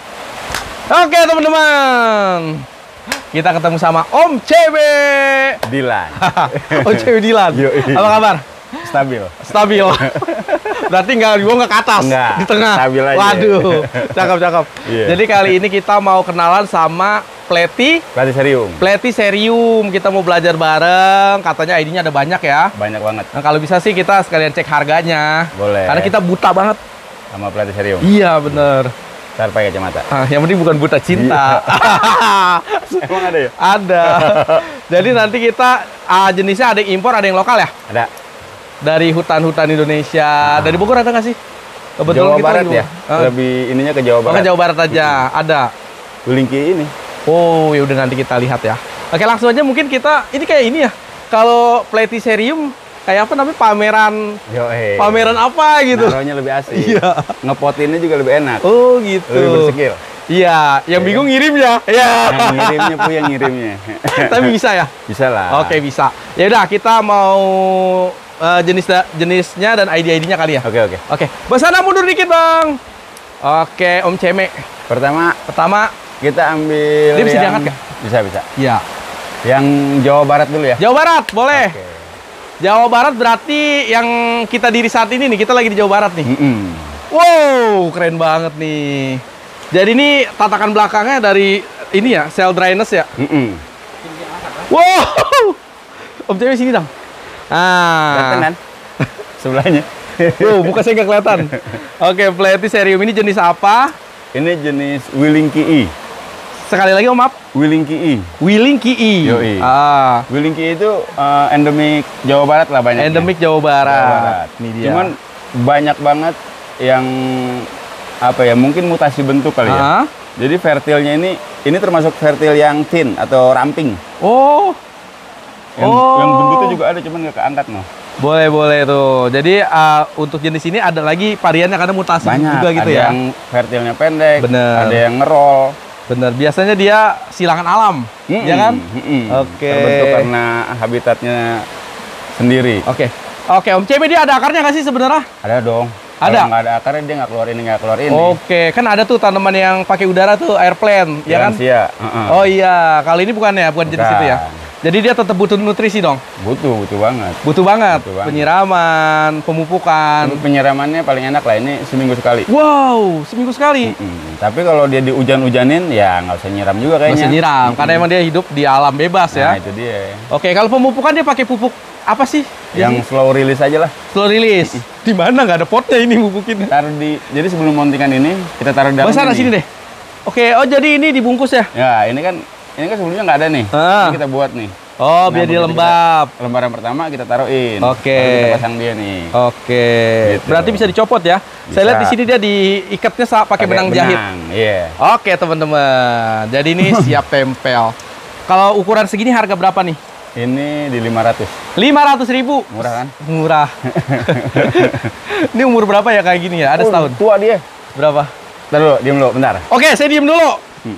Oke teman-teman, kita ketemu sama Om C B di Dilan. Oh, cewek Dilan. Yoi. Apa kabar? Stabil. Stabil. Berarti nggak di bawah nggak ke atas, Nggak, di tengah. stabil aja. Waduh, cakep cakep. Iya. Jadi kali ini kita mau kenalan sama Pleti, Platiserium. Platiserium. Kita mau belajar bareng. Katanya I D-nya ada banyak ya. Banyak banget. Nah kalau bisa sih kita sekalian cek harganya. Boleh. Karena kita buta banget. Sama Platiserium. Iya bener. Ntar pakai kacamata. Ah, yang penting bukan buta cinta. Emang ada ya? Ada. Jadi nanti kita ah, jenisnya ada yang impor, ada yang lokal ya. Ada. Dari hutan-hutan Indonesia. Dari Bogor ada nggak sih? Jawa kita Barat lagi ya? Bogor. Ah. Lebih ininya ke Jawa Oh, Barat. ke Jawa Barat aja. Ada. Wilingki ini. Oh, ya udah nanti kita lihat ya. Oke, langsung aja mungkin kita ini kayak ini ya. Kalau Platiserium kayak apa namanya? Pameran Yo, eh. pameran apa gitu. Naruhnya lebih asik. Iya. Ngepotinnya juga lebih enak. Oh, gitu. Lebih bersekil. Iya, yang Iya. bingung ngirim ya. Iya. Yang ngirimnya pun yang ngirimnya. Tapi bisa ya? Bisa lah. Oke, bisa. Ya udah, kita mau eh, jenis jenisnya dan I D I D-nya kali ya. Oke, oke. Oke. Bang Sana mundur dikit, Bang. Oke, Om Ceme. Pertama, Pertama, kita ambil Dia bisa yang... diangkat nggak? Bisa, bisa. ya. Yang Jawa Barat dulu ya? Jawa Barat, boleh. Oke. Jawa Barat berarti yang kita diri saat ini nih, kita lagi di Jawa Barat nih. Mm-mm. Wow, keren banget nih. Jadi ini tatakan belakangnya dari ini ya, cell dryness ya. Mm-mm. Wow. Om Ceme sini dong. Kelihatan Ah. kan? Sebelahnya. Tuh, muka saya nggak kelihatan. Oke, Platiserium ini jenis apa? Ini jenis Wilingki I. Sekali lagi Om, maaf. Wilingki I. Wilingki I. Yoi. Ah, Wilingki itu eh, endemik Jawa Barat lah banyak. endemik Jawa Barat. Jawa Barat. Ini dia. Cuman banyak banget yang apa ya, mungkin mutasi bentuk kali ya. Ah. Jadi fertilnya ini ini termasuk fertil yang thin atau ramping. Oh. Yang, Oh. yang bentuknya juga ada, cuman nggak keangkat noh. Boleh, boleh tuh. Jadi uh, untuk jenis ini ada lagi variannya karena mutasi Banyak. juga gitu ada ya. yang fertilnya pendek, Bener. ada yang ngerol. Bener. Biasanya dia silangan alam, Mm-mm, ya kan? mm-mm. Oke. Terbentuk karena habitatnya sendiri. Oke. Oke, Om Ceme dia ada akarnya nggak sih sebenarnya? Ada dong. Ada? Kalau nggak ada akarnya dia nggak keluar ini, nggak keluar ini. Oke, kan ada tuh tanaman yang pakai udara tuh, airplane, ya kan? Lansia. Uh-uh. Oh iya, kali ini bukan ya, bukan jenis Bukan. itu ya. Jadi dia tetap butuh nutrisi dong. Butuh, butuh banget. Butuh banget. Butuh banget. Penyiraman, pemupukan. Penyiramannya paling enak lah, ini seminggu sekali. Wow, seminggu sekali. Mm-mm. Tapi kalau dia dihujan-hujanin, ya nggak usah nyiram juga Nggak kayaknya. usah nyiram, karena emang dia hidup di alam bebas Nah, ya. itu dia. Oke, kalau pemupukan dia pakai pupuk apa sih? Yang slow release aja lah. Slow release. Di mana nggak ada potnya ini pupukin? Taruh di, jadi sebelum mountingan ini, kita taruh di dalam Bang Sana ini. sini deh. Oke, oh jadi ini dibungkus ya? Ya, ini kan ini kan sebelumnya nggak ada nih. Ah. Ini kita buat nih. Oh, Nah, biar dia begitu lembab. kita- lembaran pertama kita taruhin. Oke. Baru kita pasang dia nih. Oke. Gitu. Berarti bisa dicopot ya? Saya Bisa. lihat di sini dia diikatnya sa- pakai benang jahit. Iya. Oke, teman-teman. Jadi ini siap tempel. Kalau ukuran segini harga berapa nih? Ini di lima ratus. lima ratus ribu. Murah kan? Murah. Ini umur berapa ya kayak gini ya? Ada Oh, setahun. tua dia. Berapa? Bentar dulu, diam dulu, bentar. Oke, saya diem dulu. Hmm.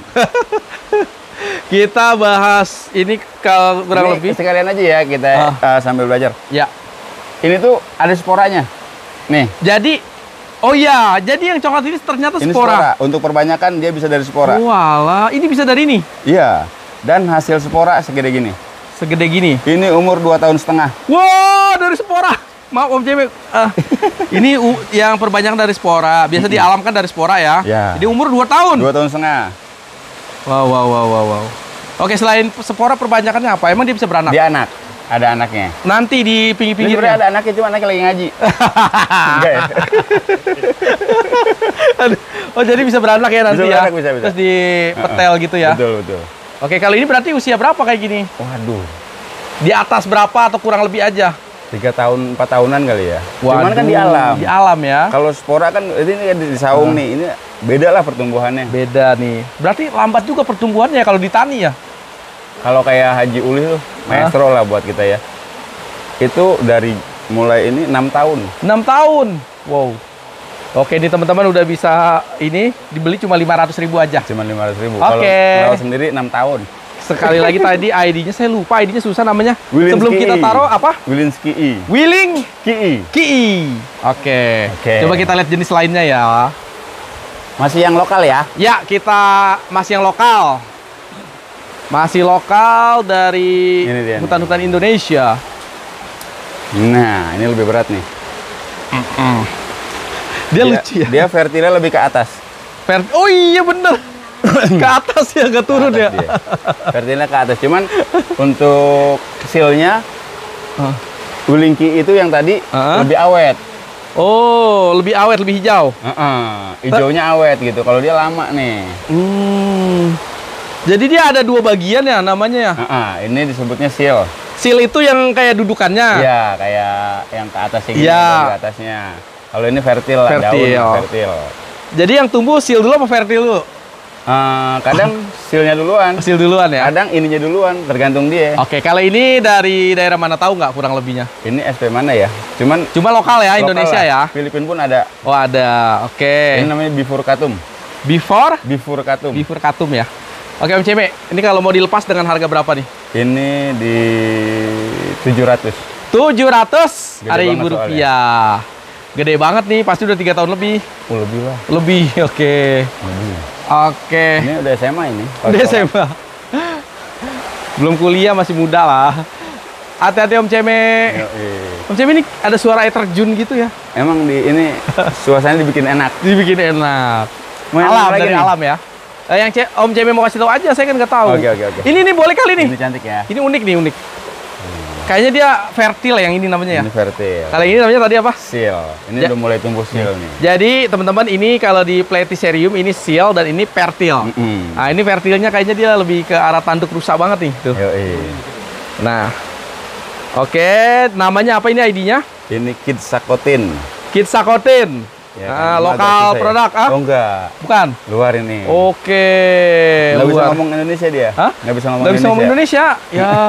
Kita bahas ini kalau kurang Ini lebih. sekalian aja ya kita Ah. uh, sambil belajar. Ya. Ini tuh ada sporanya. Nih, Jadi, oh iya, jadi yang coklat ini ternyata ini spora. spora. Untuk perbanyakan dia bisa dari spora. Walah, ini bisa dari ini. Iya. Dan hasil spora segede gini. Segede gini. Ini umur dua tahun setengah. Wah, dari spora. Maaf Om Ceme. Ah, ini u- yang perbanyakan dari spora. Biasa di alam kan dari spora ya. Ya. Jadi umur dua tahun. Dua tahun setengah. Wow, wow, wow, wow, wow. Oke, selain spora perbanyakannya apa? Emang dia bisa beranak? Dia anak. Ada anaknya. Nanti di Ini sebenarnya pinggir-pinggirnya. ada anaknya, cuma anaknya lagi ngaji. Enggak ya? Aduh. Oh, jadi bisa beranak ya nanti Bisa ya? beranak, bisa, bisa. Terus dipetel gitu ya? Betul, betul. Oke, kali ini berarti usia berapa kayak gini? Waduh. Di atas berapa atau kurang lebih aja? Tiga tahun, empat tahunan kali ya. Cuman kan di Waduh, alam. Di alam ya? Kalau spora kan ini kan di saung nih. Ini beda lah pertumbuhannya. Beda nih. Berarti lambat juga pertumbuhannya kalau di tani ya? Kalau kayak Haji Uli tuh, maestro lah buat kita ya. Itu dari mulai ini enam tahun. enam tahun. Wow. Oke, ini teman-teman udah bisa ini dibeli cuma lima ratus ribu aja. Cuma lima ratus ribu. Oke. Kalau merawat sendiri enam tahun. Sekali lagi tadi I D-nya saya lupa, I D-nya susah namanya. Wilinski. Sebelum kita taruh apa? Wilinski I. Willing Ki I. Ki. Oke. Oke. Coba kita lihat jenis lainnya ya. Masih yang lokal ya? Ya, kita masih yang lokal. Masih lokal dari Ini dia nih. hutan-hutan Indonesia. Nah, ini lebih berat nih. Dia, lucu ya. Dia vertilnya lebih ke atas. Ver- oh iya bener. Ke atas ya, nggak turun Ke ya. atas dia. Vertilnya ke atas. Cuman untuk sealnya Hah? Ulingki itu yang tadi Ah. lebih awet. Oh, lebih awet, lebih hijau. Heeh, hijaunya awet gitu. Kalau dia lama nih. Hmm. Jadi dia ada dua bagian ya namanya ya. Heeh, ini disebutnya seal. Seal itu yang kayak dudukannya. Iya, kayak yang ke atasnya gitu, Iya. di atasnya. Kalau ini vertil, lah, Vertil. daun vertil. Jadi yang tumbuh seal dulu apa vertil dulu? Eh, kadang sealnya duluan, Seal duluan ya. kadang ininya duluan, tergantung dia. Oke, kalau ini dari daerah mana tahu nggak kurang lebihnya? Ini S P mana ya? Cuman Cuma lokal ya, lokal Indonesia lah. ya. Filipina pun ada. Oh ada, oke. Ini namanya bifurcatum. Before, Bifurcatum. bifurcatum ya. Oke Om Ceme, ini kalau mau dilepas dengan harga berapa nih? Ini di tujuh ratus. tujuh ratus Gede ribu banget rupiah. Gede banget nih, pasti udah tiga tahun lebih. Oh, lebih lah. Lebih, oke. Lebih. Oke. Ini udah S M A ini. Udah S M A. Belum kuliah, masih muda lah. Hati-hati Om Ceme. Yoi. Om Ceme ini ada suara air terjun gitu ya. Emang di ini suasananya dibikin enak. Dibikin enak. Mau yang Alam, mana lagi dari nih? alam ya. Eh, yang Ce- Om Ceme mau kasih tahu aja, saya kan nggak tahu. Oke, oke, oke. Ini nih boleh kali nih. Ini cantik ya. Ini unik nih, unik. Kayaknya dia fertil yang ini namanya ya. Ini vertil. Kalau yang ini namanya tadi apa? Seal. Ini Ja- udah mulai tumbuh seal nih. Jadi teman-teman ini kalau di Platycerium ini seal dan ini fertil. Mm-mm. Nah ini fertilnya kayaknya dia lebih ke arah tanduk rusak banget nih tuh. Yoi. Nah, oke, namanya apa ini I D-nya? Ini Quetzalcoatl. Quetzalcoatl. Ya, Nah, kan? Agak lokal susah ya. produk ah? Oh enggak. Bukan. Luar ini. Oke. Nggak bisa luar. ngomong Indonesia dia? Hah? Nggak bisa ngomong Nggak bisa ngomong Indonesia? Indonesia. Ya.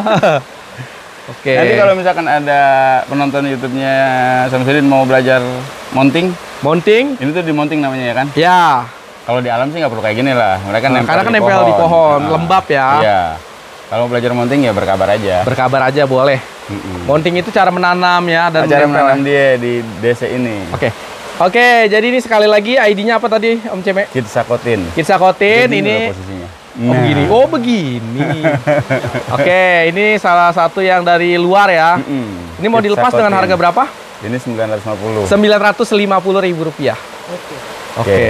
Oke. Nanti kalau misalkan ada penonton YouTube-nya Samsudin mau belajar mounting, mounting, ini tuh di mounting namanya ya kan? ya. Kalau di alam sih nggak perlu kayak gini lah. Mereka Nah, nempel karena kan di nempel di pohon, Nah, lembab ya. Iya. Kalau belajar mounting ya berkabar aja. Berkabar aja boleh. Mm-mm. Mounting itu cara menanam ya dan Cara menempel. menanam dia di desa ini. Oke. Oke, jadi ini sekali lagi I D-nya apa tadi Om Ceme? Quetzalcoatl. Quetzalcoatl Begini ini loh posisinya. Oh begini. Oh begini. Oke, ini salah satu yang dari luar ya. Mm-mm. Ini mau dilepas dengan harga Quetzalcoatl. berapa? Ini sembilan ratus lima puluh. sembilan ratus lima puluh ribu rupiah. Oke. Oke.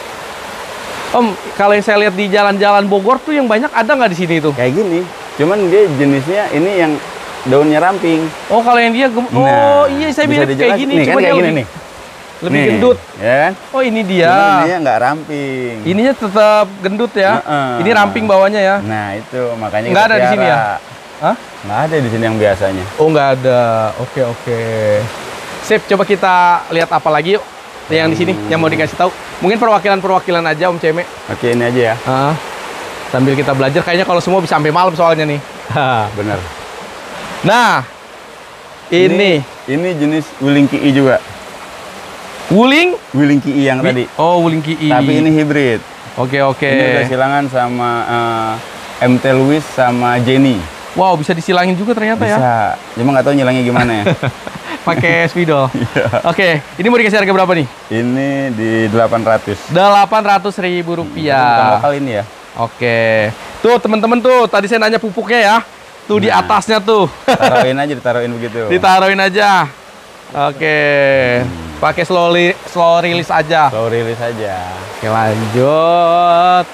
Om, kalau yang saya lihat di jalan-jalan Bogor tuh yang banyak ada nggak di sini tuh? Kayak gini. Cuman dia jenisnya ini yang daunnya ramping. Oh, kalau yang dia gem- Oh, Nah, iya saya bisa mirip kayak dijelasin. gini, Nih, cuma kan dia kayak gini lebih, nih. lebih Nih, gendut. Ya kan? Oh, ini dia. Cuman ininya nggak ramping. Ininya tetap gendut ya. Heeh. Ini ramping bawahnya ya. Nah, itu makanya Nggak kita ada di sini ya? pelihara. Hah? Nggak ada di sini yang biasanya. Oh, nggak ada. Oke, oke. Sip, coba kita lihat apa lagi yuk. Yang di sini yang mau dikasih tahu. Mungkin perwakilan-perwakilan aja Om Ceme. Oke, ini aja ya. Ah, sambil kita belajar kayaknya kalau semua bisa sampai malam soalnya nih. Bener. Nah, ini, Ini jenis wuling ki juga. wuling. Wuling ki yang tadi. Oh, wuling ki. Tapi ini hybrid. Oke, oke. Ini udah silangan sama eh, M T Lewis sama Jenny. Wow, bisa disilangin juga ternyata ya. Bisa. Cuma nggak tahu nyilangnya gimana ya. Pakai spidol. Iya. Oke, ini mau dikasih harga berapa nih? Ini di delapan ratus. delapan ratus ribu Bukan rupiah. lokal ini ya. Oke. Tuh, teman-teman tuh, tadi saya nanya pupuknya ya. Tuh di Nah. atasnya tuh. Taruhin aja, ditaruhin begitu. Ditaruhin aja. Oke. Pakai slow, li- slow release aja. Slow release aja. Oke, lanjut.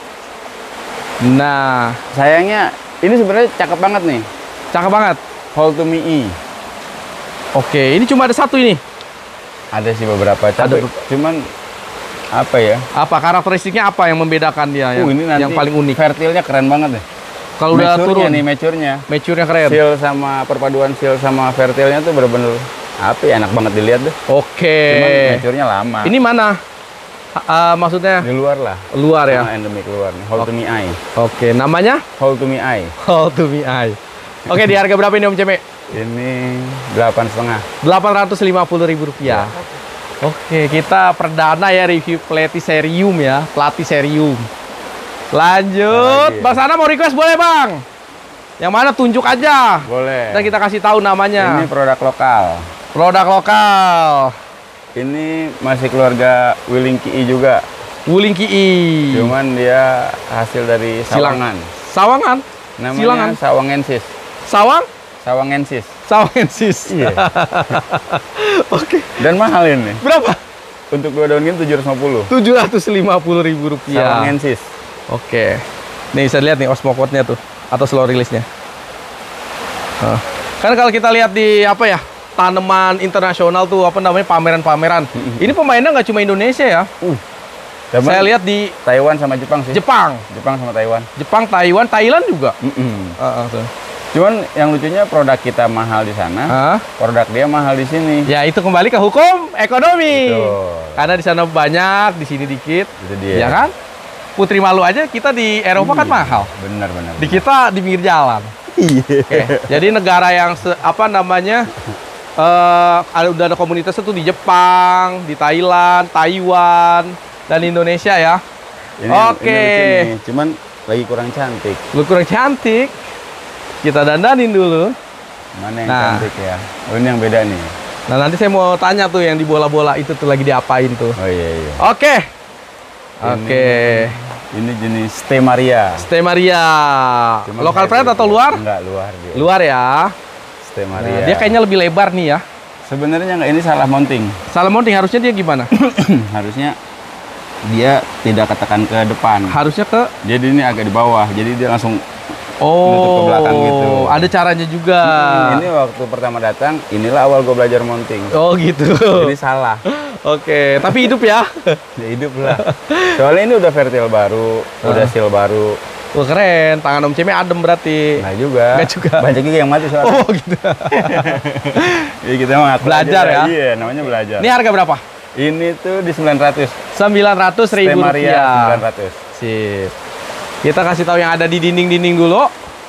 Nah, Sayangnya ini sebenarnya cakep banget nih. cakep banget. Hold to me E. Oke, ini cuma ada satu ini. Ada sih beberapa, Ada tapi be- cuman apa ya? Apa karakteristiknya apa yang membedakan dia yang, Uh, ini nanti yang paling unik? Fertilnya keren banget deh. Kalau udah Mature-nya turun, nih, mature-nya. mature-nya keren. Seal sama perpaduan seal sama fertilnya tuh bener-bener apa ya, enak banget dilihat deh. Oke. Cuman mature-nya lama. Ini mana? Ha- ah, maksudnya di luar lah. luar ya? Sama endemik luar nih. Hold to me eye. Oke, namanya? Hold to me eye. Hold to me eye. Oke, di harga berapa ini Om Ceme? Ini delapan setengah. delapan ratus lima puluh ribu rupiah. Oke, kita perdana ya review Platycerium ya, Platycerium. Lanjut, Lagi. Bang Sana mau request boleh Bang? Yang mana tunjuk aja. Boleh. Dan kita kasih tahu namanya. Ini produk lokal. Produk lokal. Ini masih keluarga Wuling Ki juga. Wuling Ki. Cuman dia hasil dari Silang. sawangan. Sawangan. Namanya Silangan. sawangensis. Sawang? Sawangensis. Sawangensis. Iya. Oke. Dan mahal ini. Berapa? Untuk dua daun gini tujuh ratus lima puluh. tujuh ratus lima puluh ribu rupiah. Sawangensis. Oke. Nih bisa lihat nih osmocode-nya tuh atau slow release-nya. Nah, kan kalau kita lihat di apa ya? Tanaman internasional tuh apa namanya pameran-pameran. Ini pemainnya nggak cuma Indonesia ya. Uh. Saya lihat di Taiwan sama Jepang sih. Jepang, Jepang sama Taiwan. Jepang, Taiwan, Thailand juga. Mm-mm. Uh, uh, tuh. Cuman yang lucunya produk kita mahal di sana, Hah? produk dia mahal di sini. Ya itu kembali ke hukum ekonomi. Betul. Karena di sana banyak, di sini dikit. Itu dia. Ya kan? Putri malu aja kita di Eropa kan Iya. mahal. Benar benar. Di kita di pinggir jalan. Iya. Oke. Jadi negara yang se- apa namanya? eh ada udah ada komunitas itu di Jepang, di Thailand, Taiwan, dan Indonesia ya. Ini yang- Oke. ini lucu nih, cuman lagi kurang cantik. Lu kurang cantik. Kita dandanin dulu. Mana yang Nah. cantik ya? Oh ini yang beda nih. Nah, nanti saya mau tanya tuh yang di bola-bola itu tuh lagi diapain tuh. Oh iya iya. Oke. Ini- Oke. Ini jenis Stemaria. Stemaria. Cuman Lokal hybrid pride atau ya. luar? Enggak, luar dia. Luar ya. Stemaria. Nah, dia kayaknya lebih lebar nih ya. Sebenarnya enggak, ini salah mounting. Salah mounting harusnya dia gimana? Harusnya dia tidak ketekan ke depan. Harusnya ke Jadi ini agak di bawah. Jadi dia langsung oh, Nutup ke belakang gitu. Ada caranya juga. Hmm, ini waktu pertama datang, inilah awal gue belajar mounting. Oh gitu. Ini salah. Oke, tapi hidup ya. Ya hidup lah. Soalnya ini udah vertil baru, udah seal baru. Wah keren, tangan Om Ceme adem berarti. Nah juga. Nggak juga. Banyak juga yang mati soalnya. Oh gitu. Ya kita mah ngaku Belajar aja. ya? Iya, namanya belajar. Ini harga berapa? Ini tuh di sembilan ratus. sembilan ratus ribu Stemaria rupiah. sembilan ratus. Sip. Kita kasih tahu yang ada di dinding-dinding dulu.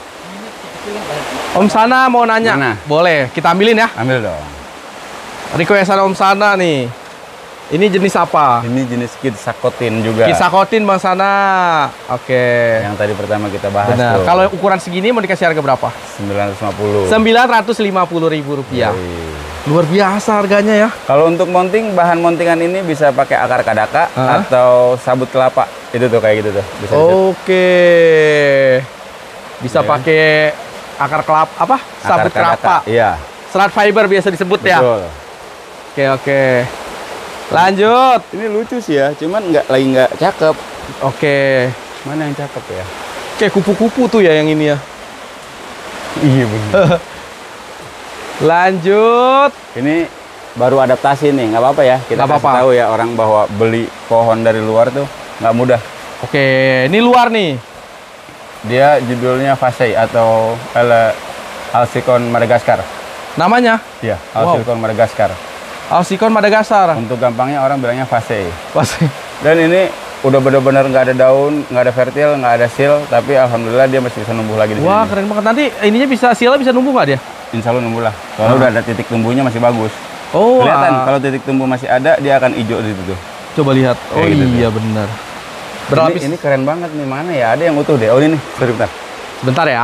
Om Sana mau nanya? Mana? Boleh, kita ambilin ya. Ambil dong. Requestan Om Sana nih. Ini jenis apa? Ini jenis kit sakotin juga. Kisakotin Bang Sana. Oke. Yang tadi pertama kita bahas Benar. tuh. Kalau ukuran segini mau dikasih harga berapa? sembilan ratus lima puluh. sembilan ratus lima puluh ribu rupiah. Yoi. Luar biasa harganya ya. Kalau untuk mounting, bahan mountingan ini bisa pakai akar kadaka Hah? atau sabut kelapa. Itu tuh kayak gitu tuh. Bisa diset. Oke. Bisa Ya. pakai akar kelapa apa? Akar Sabut kadaka. kelapa. Iya. Serat fiber biasa disebut ya. Betul. Oke, oke. Lanjut. Ini lucu sih ya, cuman nggak lagi nggak cakep. Oke. Mana yang cakep ya? Kayak kupu-kupu tuh ya yang ini ya. Iya benar. Lanjut. Ini baru adaptasi nih, nggak apa-apa ya. Kita Nggak kasih apa-apa. tahu ya orang bahwa beli pohon dari luar tuh nggak mudah. Oke, ini luar nih. Dia judulnya Fasei atau Ele Alsicon Madagaskar. Namanya Iya, Wow. Alsicon Madagaskar. Alsicon Madagaskar. Untuk gampangnya orang bilangnya Fasei. Pasti. Dan ini udah benar-benar nggak ada daun, nggak ada fertil, nggak ada seal, tapi alhamdulillah dia masih bisa numbuh lagi di Wah, sini. keren banget. Nanti ininya bisa sialnya bisa numbuh nggak dia? Insya Allah numbuh lah. Soalnya Ah. udah ada titik tumbuhnya masih bagus. Oh, Kelihatan ah. kalau titik tumbuh masih ada, dia akan hijau di situ tuh. Coba lihat. Oh Kayak gitu iya benar. Berlapis. Ini, ini keren banget nih, mana ya? Ada yang utuh deh. Oh ini nih, sorry bentar. Sebentar ya.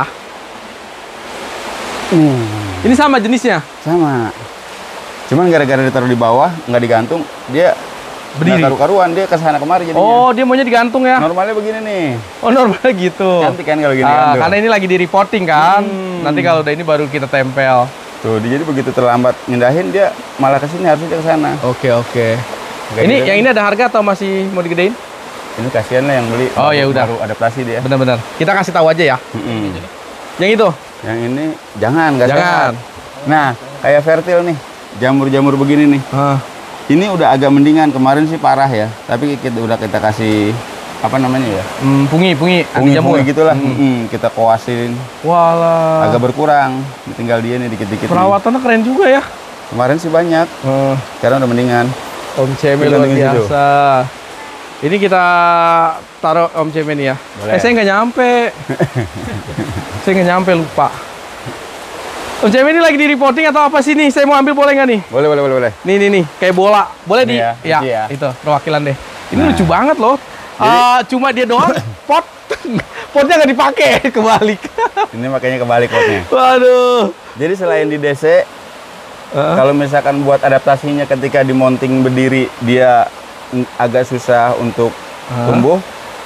Hmm, Ini sama jenisnya. sama. Cuman gara-gara ditaruh di bawah, nggak digantung, dia Berdiri. nggak karu-karuan, dia kesana kemari jadinya. Oh, dia maunya digantung ya. Normalnya begini nih. Oh, normalnya gitu. Cantik kan kalau gini Ah, kan tuh. karena ini lagi di reporting kan. Hmm. Nanti kalau udah ini baru kita tempel. Tuh, dia jadi begitu terlambat nyindahin, dia malah kesini, harusnya dia kesana. Oke, oke. Kayak Ini gitu. yang ini ada harga atau masih mau digedein? Ini kasihan lah yang beli. Oh, baru- ya udah. Baru adaptasi dia. Benar-benar. Kita kasih tahu aja ya. Mm-mm. Yang itu. Yang ini jangan, nggak Jangan. sehat. Nah, kayak fertil nih, jamur-jamur begini nih. Ah. Ini udah agak mendingan, kemarin sih parah ya. Tapi kita udah kita kasih apa namanya ya? Hmm, pungi, pungi, anti Pungi-pungi jamur. gitulah. Hmm. Mm, kita koasin, Walah. agak berkurang. Tinggal dia nih dikit-dikit. nih. Perawatannya keren juga ya. Kemarin sih banyak, Hmm. sekarang udah mendingan. Om Ceme Kita luar tungguin situ. biasa. Ini kita taruh Om Ceme nih ya. Boleh. Eh, saya nggak nyampe. Saya nggak nyampe, lupa. Om Ceme ini lagi di reporting atau apa sih nih? Saya mau ambil boleh nggak nih? Boleh, boleh, boleh, boleh. Nih, nih, nih. Kayak bola. Boleh Ini di... ya, ya, ini ya. itu. Perwakilan deh. Ini Nah. lucu banget loh. Ah, cuma dia doang, pot. Potnya nggak dipakai, kebalik. Ini makanya kebalik potnya. Waduh. Jadi selain di D C, Ah. kalau misalkan buat adaptasinya ketika di mounting berdiri dia mm, agak susah untuk Ah. tumbuh,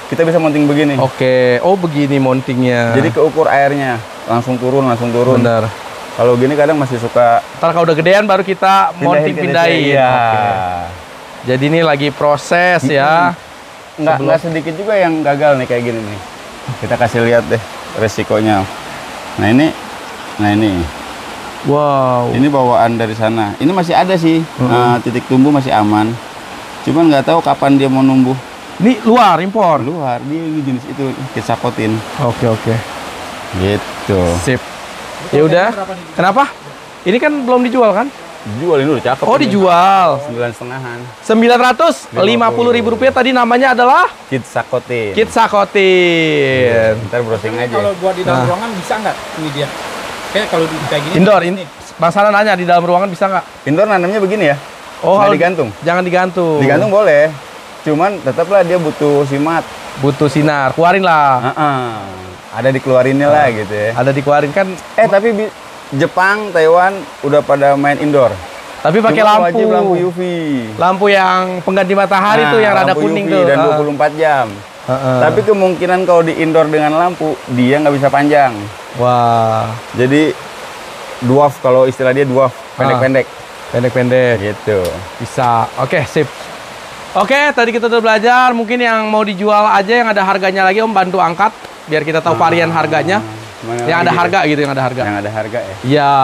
kita bisa mounting begini. Oke, oh begini mountingnya. Jadi keukur airnya langsung turun, langsung turun. Benar. Kalau gini kadang masih suka Ntar kalau udah gedean baru kita mounting pindahin. Iya. Oke. Jadi ini lagi proses ya. Nggak, nggak sedikit juga yang gagal nih kayak gini nih. Kita kasih lihat deh resikonya. Nah ini, nah ini, Wow. ini bawaan dari sana. Ini masih ada sih, Hmm. eh, titik tumbuh masih aman. Cuman nggak tahu kapan dia mau numbuh. Ini luar impor. Luar, dia ini jenis itu Quetzalcoatl. Oke oke. Gitu. Sip. Ya udah. Kenapa? Ini kan belum dijual kan? Dijual ini udah cakep. Oh ini. dijual. Sembilan setengahan. sembilan ratus lima puluh ribu rupiah tadi namanya adalah Quetzalcoatl. Quetzalcoatl. Ntar browsing Ini aja. kalau buat di dalam Nah. ruangan bisa nggak ini dia? Kayak kalau di kayak gini. Indoor ini. Bang Sana nanya di dalam ruangan bisa nggak? Indoor nanamnya begini ya. Oh, Nggak kalau digantung. Jangan digantung. Digantung boleh. Cuman tetaplah dia butuh simat. Butuh sinar. Keluarin lah. Heeh. Ada dikeluarinnya lah gitu ya. Ada dikeluarin kan. Eh tapi bi- Jepang, Taiwan udah pada main indoor. Tapi pakai Cuma lampu. wajib lampu U V. Lampu yang pengganti matahari Nah, tuh yang rada lampu kuning U V tuh. dan Ah. dua puluh empat jam. Heeh. Tapi kemungkinan kalau di indoor dengan lampu dia nggak bisa panjang. Wah, Jadi dwarf kalau istilah dia dwarf, pendek-pendek. pendek-pendek. Gitu. Bisa. Oke, sip. Oke, tadi kita udah belajar. Mungkin yang mau dijual aja yang ada harganya lagi Om bantu angkat biar kita tahu varian harganya. Mana Yang lagi ada gitu? harga gitu, yang ada harga. Yang ada harga ya. Ya.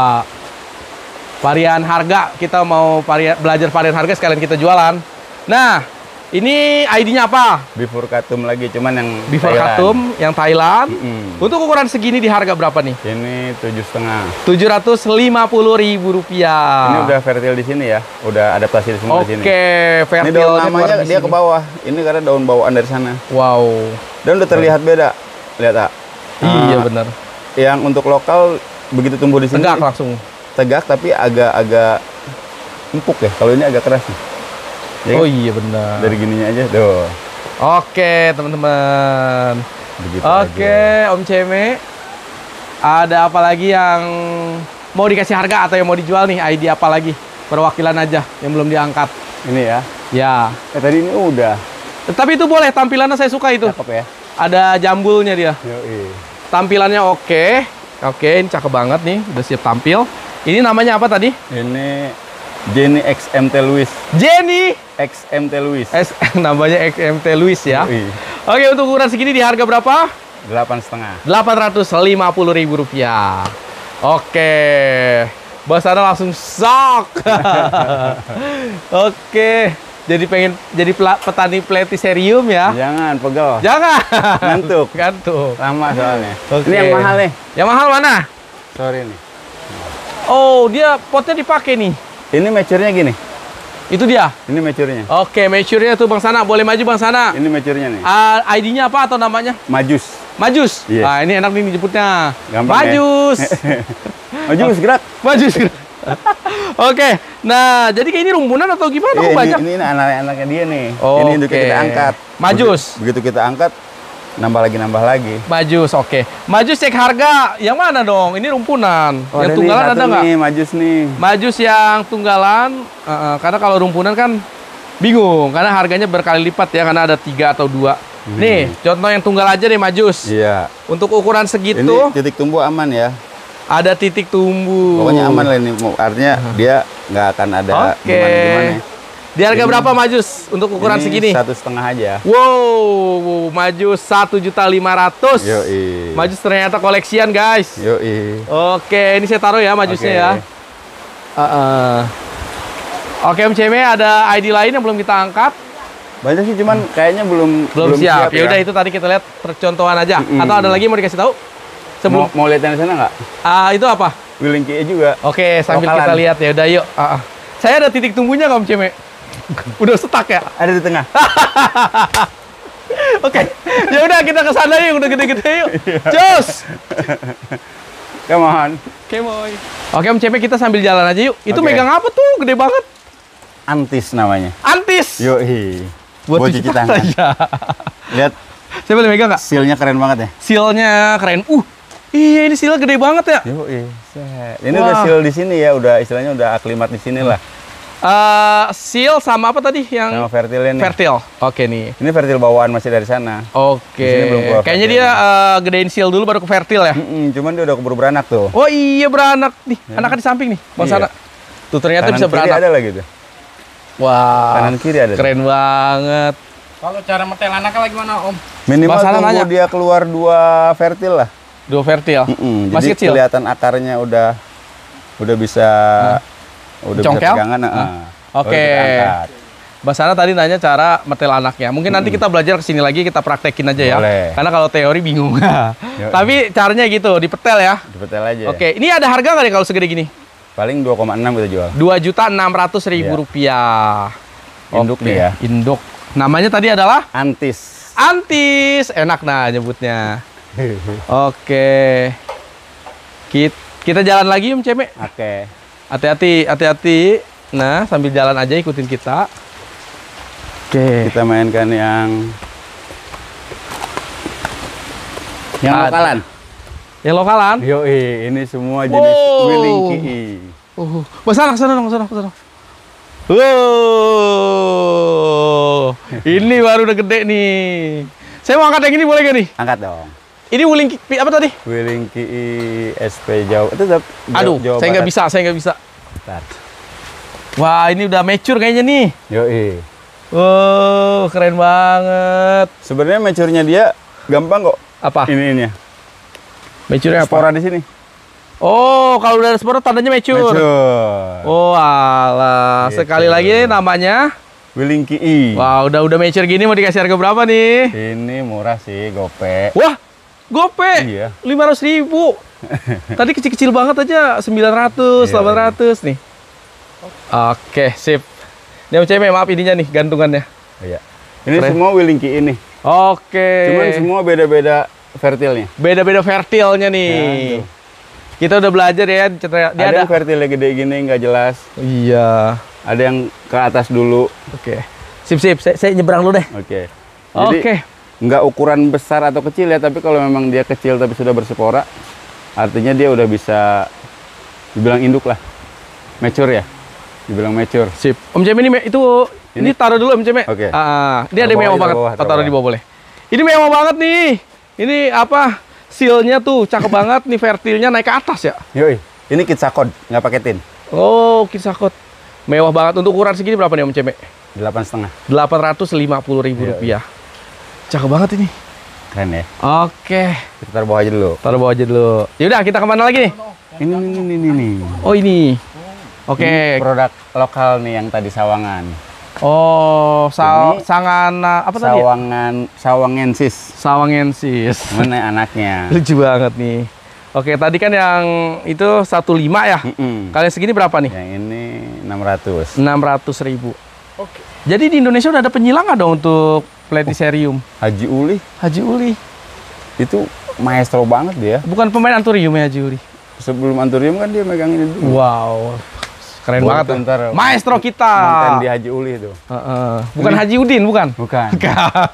Varian harga, kita mau varian, belajar varian harga sekalian kita jualan. Nah, ini I D-nya apa? Bifurcatum lagi, cuman yang Bifurcatum yang Thailand. Mm-mm. Untuk ukuran segini di harga berapa nih? Ini tujuh setengah. tujuh ratus lima puluh ribu rupiah. Ini udah fertil di sini ya, udah adaptasi di semua di sini. Oke, Ini fertil daun namanya dia ke bawah. Ini karena daun bawaan dari sana. Wow. Dan udah terlihat beda. Lihat tak? Iya Ah, benar. Yang untuk lokal begitu tumbuh di sini Tegak langsung. tegak tapi agak-agak empuk ya. Kalau ini agak keras nih. Ya Oh kan? iya benar. Dari gininya aja, tuh. Oke, teman-teman. Begitu Oke, aja. Om Ceme. Ada apa lagi yang mau dikasih harga atau yang mau dijual nih? I D apa lagi? Perwakilan aja yang belum diangkat. Ini ya. Ya. Eh tadi ini udah. Tapi itu boleh, tampilannya saya suka itu. Cakep ya. Ada jambulnya dia. Yoi. Tampilannya oke. Oke, ini cakep banget nih. Udah siap tampil. Ini namanya apa tadi? Ini Jenny X M T Lewis. Jenny. X M T Lewis. S namanya X M T Lewis ya. Yoi. Oke, untuk ukuran segini di harga berapa? Delapan setengah. delapan ratus lima puluh ribu rupiah. Oke. Bos Ana langsung shock. Oke. Jadi pengen jadi pela- petani platycerium ya? Jangan pegel. Jangan. Ngantuk. Ngantuk. Lama soalnya. Oke. Ini yang mahal nih. Yang mahal mana? Sorry nih. Oh, dia potnya dipakai nih. Ini mature-nya gini. Itu dia. Ini mature-nya. Oke, mature-nya tuh Bang Sana. Boleh maju Bang Sana. Ini mature-nya nih. Ah, I D-nya apa atau namanya? Majus. Majus. Iya. Ah, ini enak nih dijemputnya. Gampang ya? Majus. Majus gerak. Majus. Oke. Nah, jadi kayak ini rumpunan atau gimana? Iya, Kok ini, banyak? ini anak-anaknya dia nih. Oke. Ini untuk kita angkat. Majus. Begitu, begitu kita angkat, nambah lagi nambah lagi. Majus, oke. Majus cek harga. Yang mana dong? Ini rumpunan. Oh, yang ada tunggalan nih, ada satu nggak? nih, Majus nih. Majus yang tunggalan, uh, uh, karena kalau rumpunan kan bingung, karena harganya berkali lipat ya, karena ada tiga atau dua. Hmm. Nih, contoh yang tunggal aja deh Majus. Iya. Untuk ukuran segitu, Ini titik tumbuh aman ya. ada titik tumbuh. Pokoknya aman lah ini. Artinya dia nggak akan ada Oke. gimana-gimana. Di harga Ini- berapa Majus untuk ukuran Ini segini? satu setengah aja. Wow, Majus satu juta lima ratus. Yoi. Majus ternyata koleksian guys. Yoi. Oke, ini saya taruh ya Majusnya Oke. ya. Uh, uh. Oke Om Ceme, ada I D lain yang belum kita angkat? Banyak sih cuman kayaknya belum Belum, siap. Ya udah itu tadi kita lihat percontohan aja. Mm-mm. Atau ada lagi yang mau dikasih tahu? Sebelum Mau, mau lihat yang di sana nggak? Ah, itu apa? Willing Kie juga. Oke, sambil Lokalan. kita lihat ya. Udah yuk. Ah, ah. Saya ada titik tumbuhnya nggak Om Ceme? Udah stuck ya? Ada di tengah. Oke. Ya udah kita ke sana yuk, udah gede-gede yuk. Iya. Jos. Come on. Oke, boy. Oke, Om Ceme kita sambil jalan aja yuk. Itu Oke. megang apa tuh? Gede banget. Antis namanya. Antis. Yoi. Buat Buat cuci cuci tangan. tangan. Lihat Saya boleh megang nggak? sealnya keren banget ya. Sealnya keren. Uh, iya ini seal gede banget ya. Yoi. Set. Ini Wah. udah seal di sini ya, udah istilahnya udah aklimat di sini lah. Eh, seal sama apa tadi yang Sama fertil ini. fertil? Oke nih. Ini fertil bawaan masih dari sana. Di sini belum Oke. keluar Kayaknya fertil. dia eh, gedein seal dulu baru ke fertil ya. Mm-mm, cuman dia udah keburu beranak tuh. Oh iya beranak nih. Anaknya di samping nih, Bang Iya. Sana. Tuh ternyata Kanan bisa kiri beranak. ada lagi tuh. Wah. Kanan kiri ada. tuh. Keren banget. Kalau cara metel anaknya gimana Om? Minimal Bang Sana tunggu nanya. dia keluar dua fertil lah. Dua fertil. Mm-mm, Masih jadi kecil. kelihatan akarnya udah udah bisa udah Congkel? bisa pegangan. Hah? ah. Oke. Baru kita angkat. Bang Sana tadi nanya cara metel anaknya. Mungkin nanti kita belajar kesini lagi, kita praktekin aja ya. Boleh. Karena kalau teori bingung. Yuk. Tapi caranya gitu, dipetel ya. Dipetel aja. Oke, ini ada harga nggak nih kalau segede gini? Paling dua koma enam kita jual. Dua juta enam ratus ribu Iya. rupiah. Induk Oke, nih ya. Induk. Namanya tadi adalah Antis. Antis. Enak nah nyebutnya. Oke. Kita, kita jalan lagi Om Ceme. Oke. Hati-hati, hati-hati. Nah, sambil jalan aja ikutin kita. Oke. Kita mainkan yang yang Ada. lokalan. Yang lokalan. Yoi, ini semua jenis Wow. Willingkii. Uh, sana, sana dong, sana, sana. Wow, ini baru udah gede nih. Saya mau angkat yang ini boleh gak nih? Angkat dong. Ini wuling ki- apa tadi? Willingkii S P jauh. Itu tetap Aduh, Jawa saya nggak Barat. bisa, saya nggak bisa. Bentar. Wah, ini udah mature kayaknya nih. Yoi. Wow, keren banget. Sebenarnya mature-nya dia gampang kok. Apa? Ini ini ya. Mature-nya apa? Spora di sini. Oh, kalau udah ada spora tandanya mature. Mature. Oh, alah. Gitu. Sekali lagi namanya. Willingkii. Wah, udah udah mature gini mau dikasih harga berapa nih? Ini murah sih, gope. Wah, gope. Iya. lima ratus ribu. Tadi kecil-kecil banget aja, sembilan ratus, Iya, delapan ratus nih. Oke, sip. Ini Om Ceme, maaf ininya nih, gantungannya. Iya. Ini Keren. semua Willingkii ini. Oke. Cuman semua beda-beda fertilnya. Beda-beda fertilnya nih. Ya, tuh. Kita udah belajar ya, dia ada, ada. yang fertilnya gede gini nggak jelas. Iya. Ada yang ke atas dulu. Oke. Sip, sip. Saya, saya nyebrang dulu deh. Oke. Jadi Oke. nggak ukuran besar atau kecil ya, tapi kalau memang dia kecil tapi sudah berspora, artinya dia udah bisa dibilang induk lah. Mature ya. Dibilang mature. Sip. Om Ceme ini me- itu ini, Ini? taruh dulu Om Ceme. Oke. Ah, ini ada Taruh mewah bawah, banget. taruh bawah, Oh, taruh taruh di bawah boleh. Ini mewah banget nih. Ini apa? Sealnya tuh cakep banget nih, fertilnya naik ke atas ya. Yoi. Ini Kitsakod, nggak pakai tin. Oh, kisahkot. Mewah banget. Untuk ukuran segini berapa nih Om Ceme? Delapan setengah. delapan ratus lima puluh ribu Iya, rupiah. Cakep banget ini. Keren ya. Oke. Kita taruh bawah aja dulu. Taruh bawah aja dulu. Yaudah, kita kemana lagi nih? Ini ini ini ini. ini. Oh, ini. Oke. Ini produk lokal nih yang tadi sawangan. Oh, sa Ini sangana apa tadi? Ya? Sawangan sawangensis. Sawangensis. Mana anaknya? Lucu banget nih. Oke, tadi kan yang itu satu koma lima ya. Mm-mm. Kalian segini berapa nih? Yang ini enam ratus. enam ratus ribu. Oke. Jadi di Indonesia udah ada penyilang nggak dong untuk platycerium? Haji Uli Haji Uli. itu maestro banget dia. Bukan pemain anturium ya Haji Uli? Sebelum anturium kan dia megang ini dulu. Wow. Keren Boleh banget. tuh tuh. ntar Maestro kita. Konten di Haji Uli itu. Heeh. Bukan Haji Udin, bukan? Bukan. Bukan.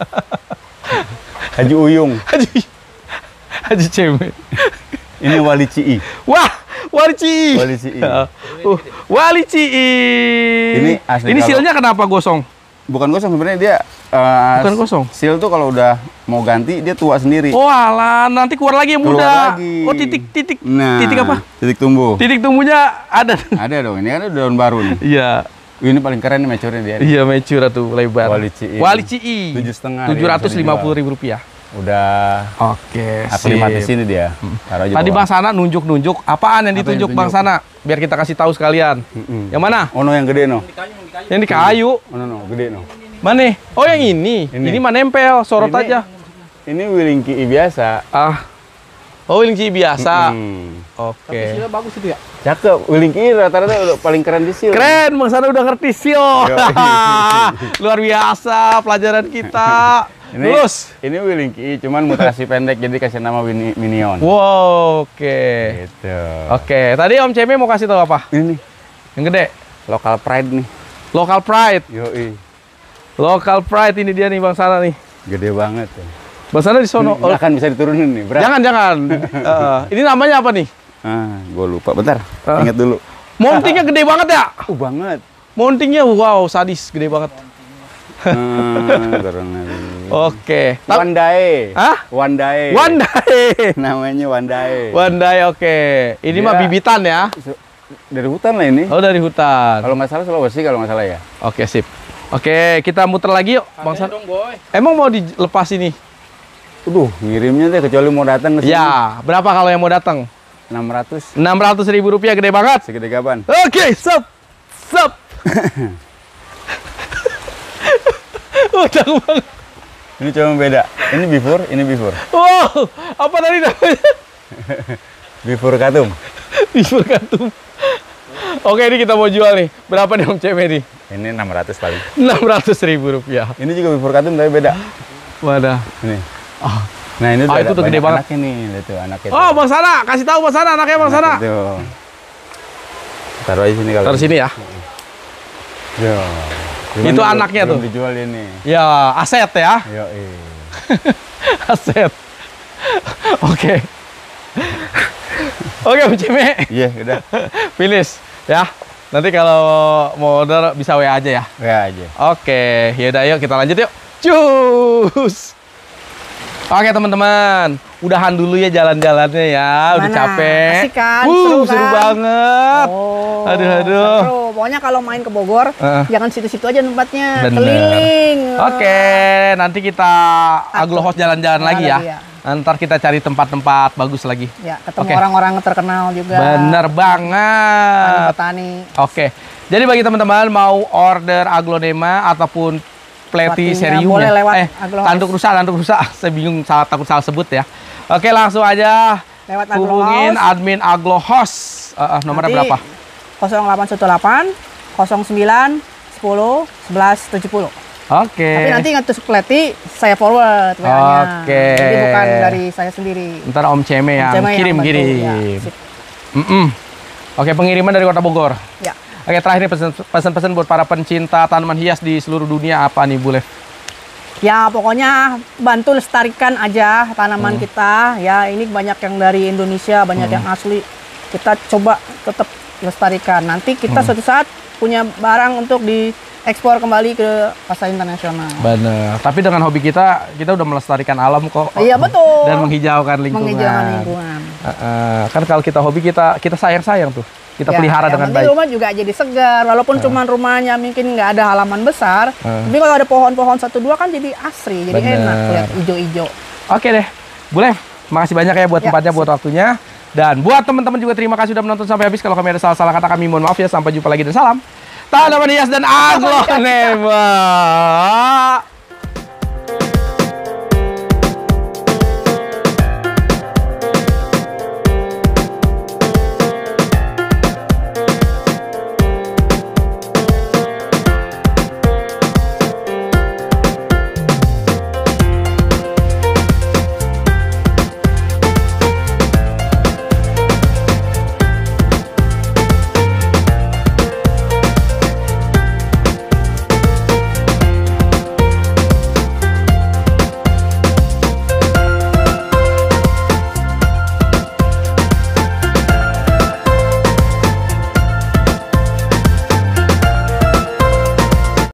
Haji Uyung. Haji Haji Ceme. Ini Wali Cii. Wah, Wali Cii. Wali Cii. Uh, Wali Cii. Ini asli Ini kalau- silnya kenapa gosong? Bukan kosong sebenarnya dia. eh, Bukan kosong. Seal tuh kalau udah mau ganti dia tua sendiri. Oh alah, nanti keluar lagi yang Keluar muda. lagi. Oh titik-titik. Nah, Titik apa? Titik tumbuh. Titik tumbuhnya ada. Ada dong. Ini kan udah daun baru nih. Iya. Ini paling keren nih mature-nya dia. nih. Iya, mature tuh lebar. Wali Cii. Wali Cii. Tujuh setengah. Tujuh ratus lima puluh ribu rupiah. Udah Oke. aklimatis sip. ini dia. Taruh aja Tadi bawah. Bang Sana nunjuk-nunjuk. Apaan yang Apa yang ditunjuk Bang ditunjuk? Sana? Biar kita kasih tahu sekalian. Mm-mm. Yang mana? Oh no yang gede no. Yang di kayu. Oh no no gede no. Mana? Oh yang ini. Ini, Ini. mah nempel, sorot Ini- aja. Ini Willingkii biasa. Ah. Oh, Willingkii biasa. Mm. Oke. Hasilnya bagus itu ya. Cakep. Willingkii rata-rata udah paling keren di seal. Keren, Bang Sana udah ngerti seal. Luar biasa pelajaran kita. Ini, Lulus. Ini Willingkii, cuman mutasi pendek jadi kasih nama Winnie- Minion. Wow, oke. Gitu. Oke, tadi Om Ceme mau kasih tahu apa? Ini nih, Yang gede. local pride nih. Local pride. Yoi. Local pride ini dia nih Bang Sana nih. Gede banget. Ya. Bang Sana di sono. Nggak akan bisa diturunin nih, berat. Jangan, jangan. Eh, ini namanya apa nih? Ah, gue lupa. Bentar, Ah. ingat dulu. Montingnya gede banget ya? Uh, banget. Mountingnya wow, sadis, gede banget. Hmm, kurang lebih. Oke. Ta- Wandae. Hah? Wandae. Wandae. Namanya Wandae. Wandae, oke. Ini Dia- mah bibitan ya? Dari hutan lah ini. Oh, dari hutan. Kalau nggak salah Sulawesi kalau nggak salah ya. Oke, sip. Oke, kita muter lagi yuk, Bang San. dong, boy. Emang mau dilepas ini? Aduh, ngirimnya deh kecuali mau datang ke sini. Ya, berapa kalau yang mau datang? enam ratus. enam ratus ribu rupiah, gede banget. Segede gaban. Oke, sep. Sep. Udah banget. Ini cuma beda. Ini before, ini before. Wow, apa tadi namanya? Before katum. Before Katum. Oke, ini kita mau jual nih. Berapa nih Om Ceme nih? Ini enam ratus paling. enam ratus ribu rupiah. Ini juga before katum tapi beda. Wadah. Ini. Ah. Nah, ini Ah, udah itu ada tuh gede banyak banget. anaknya nih, lihat tuh anaknya. Oh, tuh. Bang Sana, kasih tahu Bang Sana, anaknya Bang Sana. Anak itu. Taruh aja sini kalau. Taruh sini ya. Yo. Cuman Itu belum- anaknya belum tuh. dijual ini. Ya, aset ya. Yo, Aset. Oke. Oke, Om Ceme. Iya, udah. Finish ya. Nanti kalau mau order bisa W A aja ya. Ya aja. Oke, yaudah yuk kita lanjut yuk. Cus. Oke teman-teman, udahan dulu ya jalan-jalannya ya. Udah Mana? capek. Asik kan? Uh, Seru seru kan? banget. Oh, Aduh, aduh. seru. Pokoknya kalau main ke Bogor, Heeh. jangan situ-situ aja tempatnya, Bener. keliling. Oke, nanti kita Aglo Host jalan-jalan Jalan lagi ya. lagi ya. Ntar kita cari tempat-tempat bagus lagi. Ya, ketemu Oke. orang-orang terkenal juga. Bener banget. Petani. Oke, jadi bagi teman-teman mau order aglonema ataupun platycerium boleh ya? lewat eh, Aglo House. tanduk rusa, tanduk rusa. Saya bingung, salah takut salah sebut ya. Oke, langsung aja Lewat Aglo hubungin House. admin Aglo Host. Uh, uh, nomornya Nanti berapa? nol delapan satu delapan nol sembilan sepuluh sebelas tujuh puluh. Oke. Tapi nanti ngetusuk pleti saya forward W A-nya. Oke. Jadi bukan dari saya sendiri. Ntar Om Ceme yang Cema yang kirim bantu, kirim. ya, sip. Mm-mm. Oke, pengiriman dari Kota Bogor. Ya. Oke, terakhir nih pesan- pesan-pesan buat para pencinta tanaman hias di seluruh dunia apa nih, Bu Lev? Ya pokoknya bantu lestarikan aja tanaman Hmm. kita. Ya ini banyak yang dari Indonesia, banyak yang asli. Kita coba tetap lestarikan. Nanti kita Hmm. suatu saat punya barang untuk diekspor kembali ke pasar internasional. Bener. Tapi dengan hobi kita, kita udah melestarikan alam kok. Iya betul. Dan menghijaukan lingkungan. Menghijaukan lingkungan. Uh, uh, kan kalau kita hobi kita kita sayang-sayang tuh. Kita Ya, pelihara yang dengan penting baik. rumah juga jadi segar, walaupun cuman rumahnya mungkin nggak ada halaman besar, Hmm. tapi kalau ada pohon-pohon satu dua kan jadi asri, jadi Bener. enak lihat hijau-hijau. Oke deh. Boleh. Makasih banyak ya buat Ya, tempatnya, buat waktunya. Dan buat teman-teman juga terima kasih sudah menonton sampai habis. Kalau kami ada salah-salah kata kami mohon maaf ya. Sampai jumpa lagi dan salam. Tanaman hias dan aglonema.